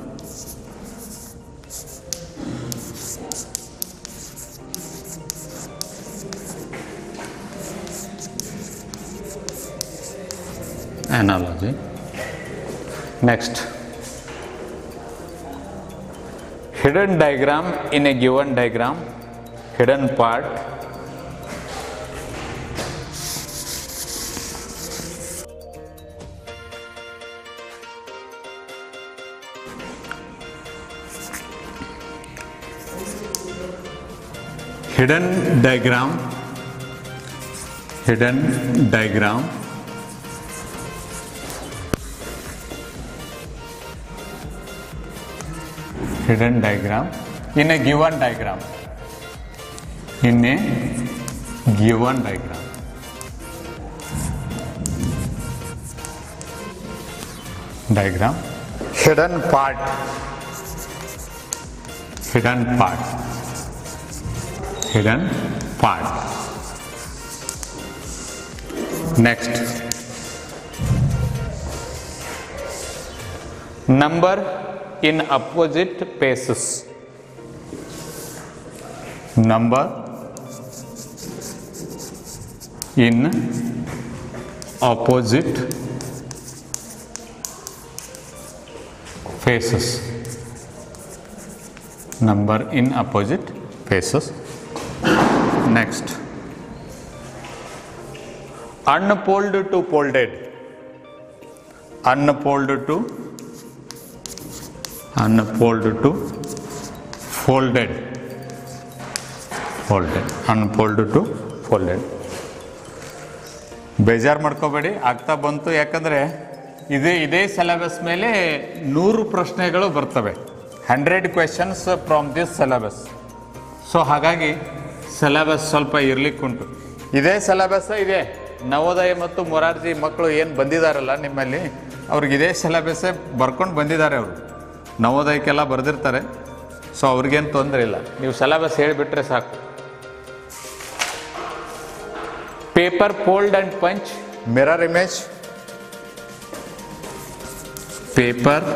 analogy. Next, hidden diagram in a given diagram, hidden part, hidden diagram, hidden diagram, hidden diagram in a given diagram, in a given diagram. Diagram, hidden part, hidden part, hidden part. Next, number in opposite paces, number in opposite phases, number in opposite phases. Next, unfold to folded, unfold to folded, folded, unfold to folded. ಬೇಜಾರು ಮಾಡ್ಕೋಬೇಡಿ, ಆಗ್ತಾ ಬಂತು. ಯಾಕಂದರೆ ಇದೇ syllabus ಮೇಲೆ 100 ಪ್ರಶ್ನೆಗಳು ಬರ್ತವೆ, 100 questions from this syllabus. So ಹಾಗಾಗಿ ಸಿಲೆಬಸ್ ಸ್ವಲ್ಪ ಇರಲಿಕ್ಕುಂಟು. ಇದೇ ಸಿಲೆಬಸ್ ಇದೆ. ನವೋದಯ ಮತ್ತು ಮೊರಾರ್ಜಿ ಮಕ್ಕಳು ಏನು ಬಂದಿದ್ದಾರಲ್ಲ ನಿಮ್ಮಲ್ಲಿ, ಅವ್ರಿಗೆ ಇದೇ ಸಿಲೆಬಸ್ಸೇ ಬರ್ಕೊಂಡು ಬಂದಿದ್ದಾರೆ. ಅವರು ನವೋದಯಕ್ಕೆಲ್ಲ ಬರೆದಿರ್ತಾರೆ. ಸೊ ಅವ್ರಿಗೇನು ತೊಂದರೆ ಇಲ್ಲ, ನೀವು ಸಿಲೆಬಸ್ ಹೇಳಿಬಿಟ್ರೆ ಸಾಕು. Paper fold and punch, mirror image, paper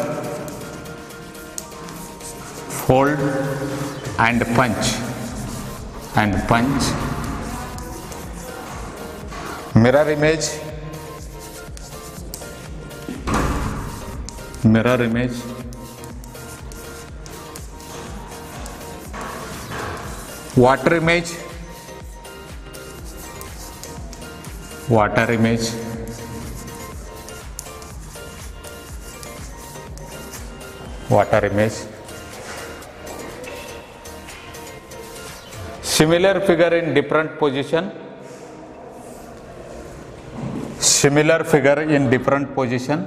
fold and punch, mirror image, water image, similar figure in different position, similar figure in different position,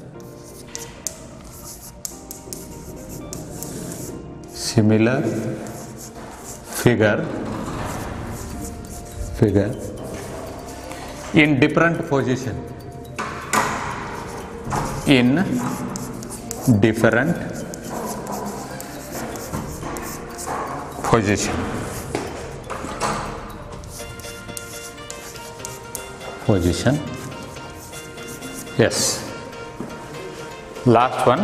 similar figure in different position, in different position. Yes. Last one,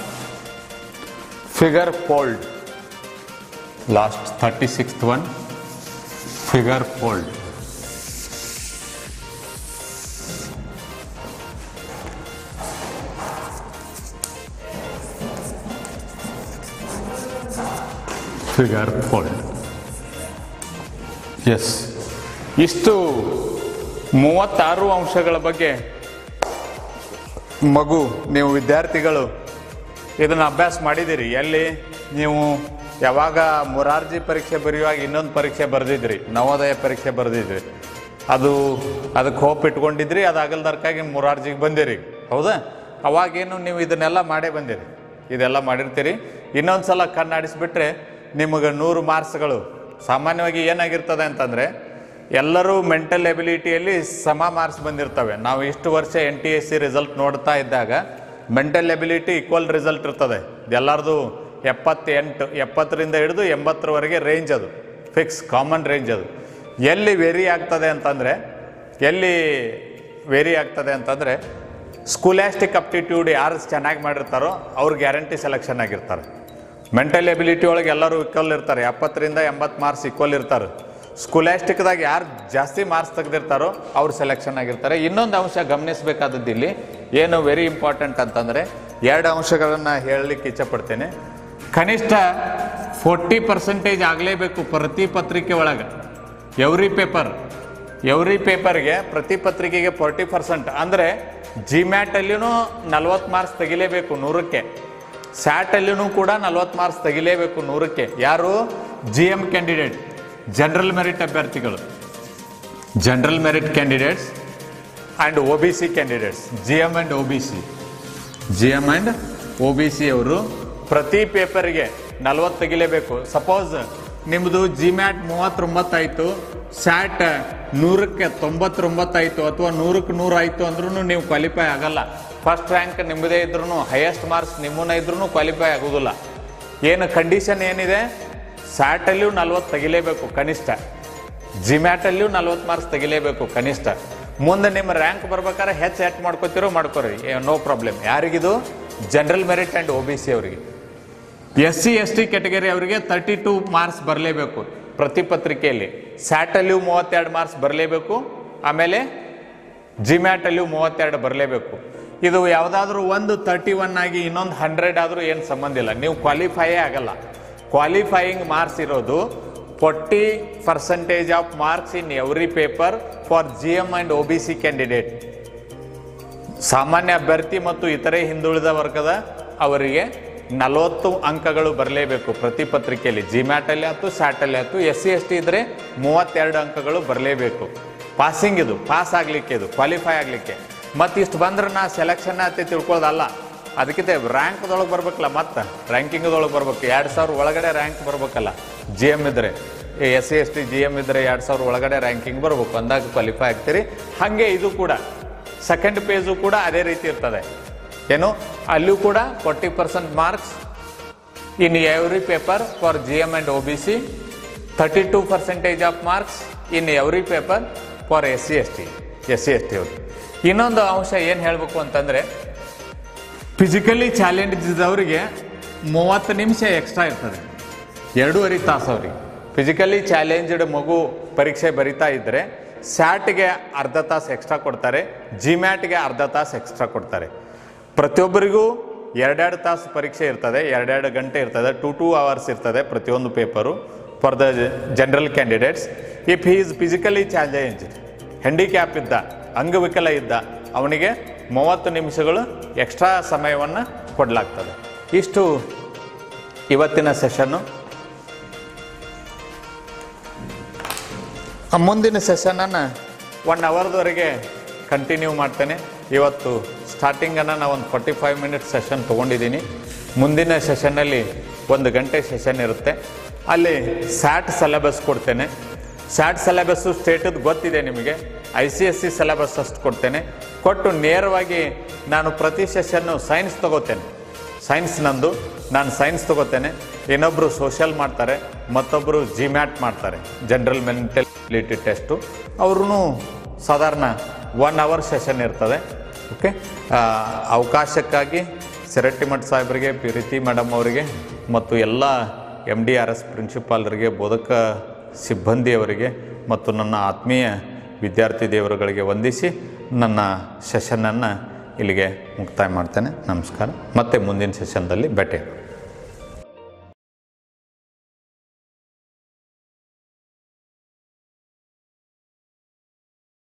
figure fold. Last 36th one, figure fold. Figure fold. Yes. ಇಷ್ಟು 36 ಅಂಶಗಳ ಬಗ್ಗೆ ಮಗು ನೀವು ವಿದ್ಯಾರ್ಥಿಗಳು ಇದನ್ನು ಅಭ್ಯಾಸ ಮಾಡಿದ್ದೀರಿ. ಎಲ್ಲಿ ನೀವು ಯಾವಾಗ ಮೊರಾರ್ಜಿ ಪರೀಕ್ಷೆ ಬರೆಯುವಾಗ ಇನ್ನೊಂದು ಪರೀಕ್ಷೆ ಬರೆದಿದ್ರಿ, ನವೋದಯ ಪರೀಕ್ಷೆ ಬರೆದಿದ್ರಿ, ಅದಕ್ಕೆ ಹೋಪ್ ಇಟ್ಕೊಂಡಿದ್ರಿ, ಅದಾಗಲ್ದರ್ಕಾಗಿ ಮೊರಾರ್ಜಿಗೆ ಬಂದಿರಿ, ಹೌದಾ? ಅವಾಗೇನು ನೀವು ಇದನ್ನೆಲ್ಲ ಮಾಡೇ ಬಂದಿರಿ, ಇದೆಲ್ಲ ಮಾಡಿರ್ತೀರಿ. ಇನ್ನೊಂದು ಸಲ ಕಣ್ಣಾಡಿಸ್ಬಿಟ್ರೆ ನಿಮಗೆ 100 ಮಾರ್ಕ್ಸ್ಗಳು. ಸಾಮಾನ್ಯವಾಗಿ ಏನಾಗಿರ್ತದೆ ಅಂತಂದರೆ, ಎಲ್ಲರೂ ಮೆಂಟಲ್ ಎಬಿಲಿಟಿಯಲ್ಲಿ ಸಮ ಮಾರ್ಕ್ಸ್ ಬಂದಿರ್ತವೆ. ನಾವು ಇಷ್ಟು ವರ್ಷ NTSC ರಿಸಲ್ಟ್ ನೋಡ್ತಾ ಇದ್ದಾಗ ಮೆಂಟಲ್ ಎಬಿಲಿಟಿ ಈಕ್ವಲ್ ರಿಸಲ್ಟ್ ಇರ್ತದೆ. ಎಲ್ಲರದು 70ರಿಂದ ಹಿಡಿದು 80ರವರೆಗೆ ರೇಂಜ್, ಅದು ಫಿಕ್ಸ್ ಕಾಮನ್ ರೇಂಜ್. ಅದು ಎಲ್ಲಿ ವೇರಿ ಆಗ್ತದೆ ಅಂತಂದರೆ, ಎಲ್ಲಿ ವೇರಿ ಆಗ್ತದೆ ಅಂತಂದರೆ ಸ್ಕೂಲಾಸ್ಟಿಕ್ ಅಪ್ಟಿಟ್ಯೂಡ್ ಯಾರು ಚೆನ್ನಾಗಿ ಮಾಡಿರ್ತಾರೋ ಅವ್ರು ಗ್ಯಾರಂಟಿ ಸೆಲೆಕ್ಷನ್ ಆಗಿರ್ತಾರೆ. ಮೆಂಟಲ್ ಎಬಿಲಿಟಿ ಒಳಗೆ ಎಲ್ಲರೂ ಈಕ್ವಲ್ ಇರ್ತಾರೆ, 70ರಿಂದ 80 ಮಾರ್ಕ್ಸ್ ಈಕ್ವಲ್ ಇರ್ತಾರೆ. ಸ್ಕೂಲಾಸ್ಟಿಕ್ದಾಗ ಯಾರು ಜಾಸ್ತಿ ಮಾರ್ಕ್ಸ್ ತೆಗೆದಿರ್ತಾರೋ ಅವ್ರು ಸೆಲೆಕ್ಷನ್ ಆಗಿರ್ತಾರೆ. ಇನ್ನೊಂದು ಅಂಶ ಗಮನಿಸಬೇಕಾದದ್ದು ಇಲ್ಲಿ ಏನು ವೆರಿ ಇಂಪಾರ್ಟೆಂಟ್ ಅಂತಂದರೆ 2 ಅಂಶಗಳನ್ನು ಹೇಳಲಿಕ್ಕೆ ಇಚ್ಛಪಡ್ತೇನೆ. ಕನಿಷ್ಠ 40% ಆಗಲೇಬೇಕು ಪ್ರತಿ ಪತ್ರಿಕೆ ಒಳಗೆ. ಎವ್ರಿ ಪೇಪರ್ಗೆ ಪ್ರತಿ ಪತ್ರಿಕೆಗೆ 40%. ಅಂದರೆ ಜಿಮ್ಯಾಟಲ್ಲಿಯೂ 40 ಮಾರ್ಕ್ಸ್ ತೆಗಿಲೇಬೇಕು 100ಕ್ಕೆ. ಸ್ಯಾಟಲ್ಲಿಯೂ ಕೂಡ 40 ಮಾರ್ಕ್ಸ್ ತೆಗಿಲೇಬೇಕು 100ಕ್ಕೆ. ಯಾರು? GM ಕ್ಯಾಂಡಿಡೇಟ್, ಜನರಲ್ ಮೆರಿಟ್ ಅಭ್ಯರ್ಥಿಗಳು, general merit candidates and OBC candidates. GM and OBC ಅವರು ಪ್ರತಿ ಪೇಪರ್ಗೆ 40 ತೆಗಿಲೇಬೇಕು. ಸಪೋಸ್ ನಿಮ್ಮದು ಜಿಮ್ಯಾಟ್ 39 ಆಯಿತು, ಸ್ಯಾಟ್ 100ಕ್ಕೆ 99 ಆಯಿತು ಅಥವಾ 100ಕ್ಕೆ 100 ಆಯಿತು ಅಂದ್ರೂ ನೀವು ಕ್ವಾಲಿಫೈ ಆಗಲ್ಲ. ಫಸ್ಟ್ ರ್ಯಾಂಕ್ ನಿಮ್ಮದೇ ಇದ್ರೂ, ಹೈಯೆಸ್ಟ್ ಮಾರ್ಕ್ಸ್ ನಿಮ್ಮನ್ನ ಇದ್ರೂ ಕ್ವಾಲಿಫೈ ಆಗೋದಿಲ್ಲ. ಏನು ಕಂಡೀಷನ್ ಏನಿದೆ? ಸ್ಯಾಟಲ್ಲಿಯೂ 40 ತೆಗಿಲೇಬೇಕು ಕನಿಷ್ಠ, ಜಿಮ್ಯಾಟಲ್ಲಿಯೂ 40 ಮಾರ್ಕ್ಸ್ ತೆಗಿಲೇಬೇಕು ಕನಿಷ್ಠ. ಮುಂದೆ ನಿಮ್ಮ ರ್ಯಾಂಕ್ ಬರ್ಬೇಕಾದ್ರೆ ಹೆಚ್ಚು ಮಾಡ್ಕೋತಿರೋ ಮಾಡ್ಕೋರಿ, ನೋ ಪ್ರಾಬ್ಲಮ್. ಯಾರಿಗಿದು? ಜನರಲ್ ಮೆರಿಟ್ ಆ್ಯಂಡ್ OBC ಅವರಿಗೆ. SC ST ಕ್ಯಾಟಗರಿ ಅವರಿಗೆ 32 ಮಾರ್ಕ್ಸ್ ಬರಲೇಬೇಕು ಪ್ರತಿ ಪತ್ರಿಕೆಯಲ್ಲಿ. ಸ್ಯಾಟಲ್ಲಿಯೂ 32 ಮಾರ್ಕ್ಸ್ ಬರಲೇಬೇಕು, ಆಮೇಲೆ ಜಿಮ್ಯಾಟಲ್ಲಿಯೂ 32 ಬರಲೇಬೇಕು. ಇದು ಯಾವುದಾದ್ರೂ ಒಂದು 31 ಆಗಿ ಇನ್ನೊಂದು 100 ಆದರೂ ಏನು ಸಂಬಂಧ ಇಲ್ಲ, ನೀವು ಕ್ವಾಲಿಫೈಯೇ ಆಗಲ್ಲ. ಕ್ವಾಲಿಫೈಯಿಂಗ್ ಮಾರ್ಕ್ಸ್ ಇರೋದು 40% of marks in every paper for GM and OBC candidate. ಸಾಮಾನ್ಯ ಅಭ್ಯರ್ಥಿ ಮತ್ತು ಇತರೆ ಹಿಂದುಳಿದ ವರ್ಗದ ಅವರಿಗೆ 40 ಅಂಕಗಳು ಬರಲೇಬೇಕು ಪ್ರತಿ ಪತ್ರಿಕೆಯಲ್ಲಿ. ಜಿಮ್ಯಾಟಲ್ಲಿ ಆಯ್ತು, ಸ್ಯಾಟಲ್ಲಿ ಆಯ್ತು. SC ST ಇದ್ದರೆ 32 ಅಂಕಗಳು ಬರಲೇಬೇಕು. ಪಾಸಿಂಗ್ ಇದು, ಪಾಸ್ ಆಗಲಿಕ್ಕೆ, ಇದು ಕ್ವಾಲಿಫೈ ಆಗಲಿಕ್ಕೆ. ಮತ್ತು ಇಷ್ಟು ಬಂದ್ರೆ ನಾ ಸೆಲೆಕ್ಷನ್ ಆಯ್ತು ತಿಳ್ಕೊಳ್ಳೋದಲ್ಲ, ಅದಕ್ಕಿಂತ ರ್ಯಾಂಕ್ದೊಳಗೆ ಬರ್ಬೇಕಲ್ಲ, ಮತ್ತು ರ್ಯಾಂಕಿಂಗ್ದೊಳಗೆ ಬರ್ಬೇಕು. 2000 ಒಳಗಡೆ ರ್ಯಾಂಕ್ ಬರ್ಬೇಕಲ್ಲ. GM ಇದ್ದರೆ, SC ST GM ಇದ್ದರೆ 2000 ಒಳಗಡೆ ರ್ಯಾಂಕಿಂಗ್ ಬರ್ಬೇಕು, ಅಂದಾಗ ಕ್ವಾಲಿಫೈ ಆಗ್ತೀರಿ. ಹಾಗೆ ಇದು ಕೂಡ ಸೆಕೆಂಡ್ ಪೇಜು ಕೂಡ ಅದೇ ರೀತಿ ಇರ್ತದೆ. ಏನು? ಅಲ್ಲೂ ಕೂಡ 40% marks in every paper for GM and OBC, 32% of marks in every paper for SC ST ಅವರು. ಇನ್ನೊಂದು ಅಂಶ ಏನು ಹೇಳಬೇಕು ಅಂತಂದರೆ, ಫಿಸಿಕಲಿ ಚಾಲೆಂಜ್ ಅವರಿಗೆ 30 ನಿಮಿಷ ಎಕ್ಸ್ಟ್ರಾ ಇರ್ತದೆ, 2.5 ತಾಸು ಅವರಿಗೆ. ಫಿಸಿಕಲಿ ಚಾಲೆಂಜ್ಡ್ ಮಗು ಪರೀಕ್ಷೆ ಬರಿತಾ ಇದ್ದರೆ ಸ್ಯಾಟ್ಗೆ ಅರ್ಧ ತಾಸು ಎಕ್ಸ್ಟ್ರಾ ಕೊಡ್ತಾರೆ, ಜಿಮ್ಯಾಟ್ಗೆ ಅರ್ಧ ತಾಸು ಎಕ್ಸ್ಟ್ರಾ ಕೊಡ್ತಾರೆ. ಪ್ರತಿಯೊಬ್ಬರಿಗೂ 2 ತಾಸು ಪರೀಕ್ಷೆ ಇರ್ತದೆ, 2 ಗಂಟೆ ಇರ್ತದೆ, 2 ಅವರ್ಸ್ ಇರ್ತದೆ ಪ್ರತಿಯೊಂದು paper for the general candidates. If he is physically challenged, handicap ಇದ್ದ, ಅಂಗವಿಕಲ ಇದ್ದ, ಅವನಿಗೆ 30 ನಿಮಿಷಗಳು ಎಕ್ಸ್ಟ್ರಾ ಸಮಯವನ್ನು ಕೊಡಲಾಗ್ತದೆ. ಇಷ್ಟು ಇವತ್ತಿನ ಸೆಷನ್ನು. ಮುಂದಿನ ಸೆಷನನ್ನು 1 ಅವರ್ವರೆಗೆ ಕಂಟಿನ್ಯೂ ಮಾಡ್ತೇನೆ. ಇವತ್ತು ಸ್ಟಾರ್ಟಿಂಗನ್ನು ನಾನು ಒಂದು 45 ಮಿನಿಟ್ಸ್ ಸೆಷನ್ ತೊಗೊಂಡಿದ್ದೀನಿ. ಮುಂದಿನ ಸೆಷನ್ನಲ್ಲಿ 1 ಗಂಟೆ ಸೆಷನ್ ಇರುತ್ತೆ. ಅಲ್ಲಿ ಸ್ಯಾಟ್ ಸಿಲೆಬಸ್ ಕೊಡ್ತೇನೆ. ಸ್ಯಾಟ್ ಸಿಲೆಬಸ್ಸು ಸ್ಟೇಟದ್ದು ಗೊತ್ತಿದೆ ನಿಮಗೆ. ICSE ಸಿಲೆಬಸ್ ಅಷ್ಟು ಕೊಡ್ತೇನೆ. ಕೊಟ್ಟು ನೇರವಾಗಿ ನಾನು ಪ್ರತಿ ಸೆಷನ್ನು ಸೈನ್ಸ್ ತೊಗೋತೇನೆ. ಸೈನ್ಸ್ ನಂದು, ನಾನು ಸೈನ್ಸ್ ತೊಗೋತೇನೆ. ಇನ್ನೊಬ್ಬರು ಸೋಷಿಯಲ್ ಮಾಡ್ತಾರೆ, ಮತ್ತೊಬ್ಬರು ಜಿಮ್ಯಾಟ್ ಮಾಡ್ತಾರೆ, ಜನರಲ್ ಮೆಂಟಲಿಟಿ ಟೆಸ್ಟು. ಅವ್ರೂ ಸಾಧಾರಣ 1 ಅವರ್ ಸೆಷನ್ ಇರ್ತದೆ. ಓಕೆ, ಅವಕಾಶಕ್ಕಾಗಿ ಸಿರಟ್ಟಿಮಠ್ ಸಾಹೇಬರಿಗೆ, ಪ್ರೀತಿ ಮೇಡಮ್ ಅವರಿಗೆ ಮತ್ತು ಎಲ್ಲ MDRS ಪ್ರಿನ್ಸಿಪಾಲರಿಗೆ, ಬೋಧಕ ಸಿಬ್ಬಂದಿಯವರಿಗೆ ಮತ್ತು ನನ್ನ ಆತ್ಮೀಯ ವಿದ್ಯಾರ್ಥಿ ದೇವರುಗಳಿಗೆ ವಂದಿಸಿ ನನ್ನ ಸೆಷನನ್ನು ಇಲ್ಲಿಗೆ ಮುಕ್ತಾಯ ಮಾಡ್ತೇನೆ. ನಮಸ್ಕಾರ. ಮತ್ತೆ ಮುಂದಿನ ಸೆಷನ್ದಲ್ಲಿ ಭೇಟಿ.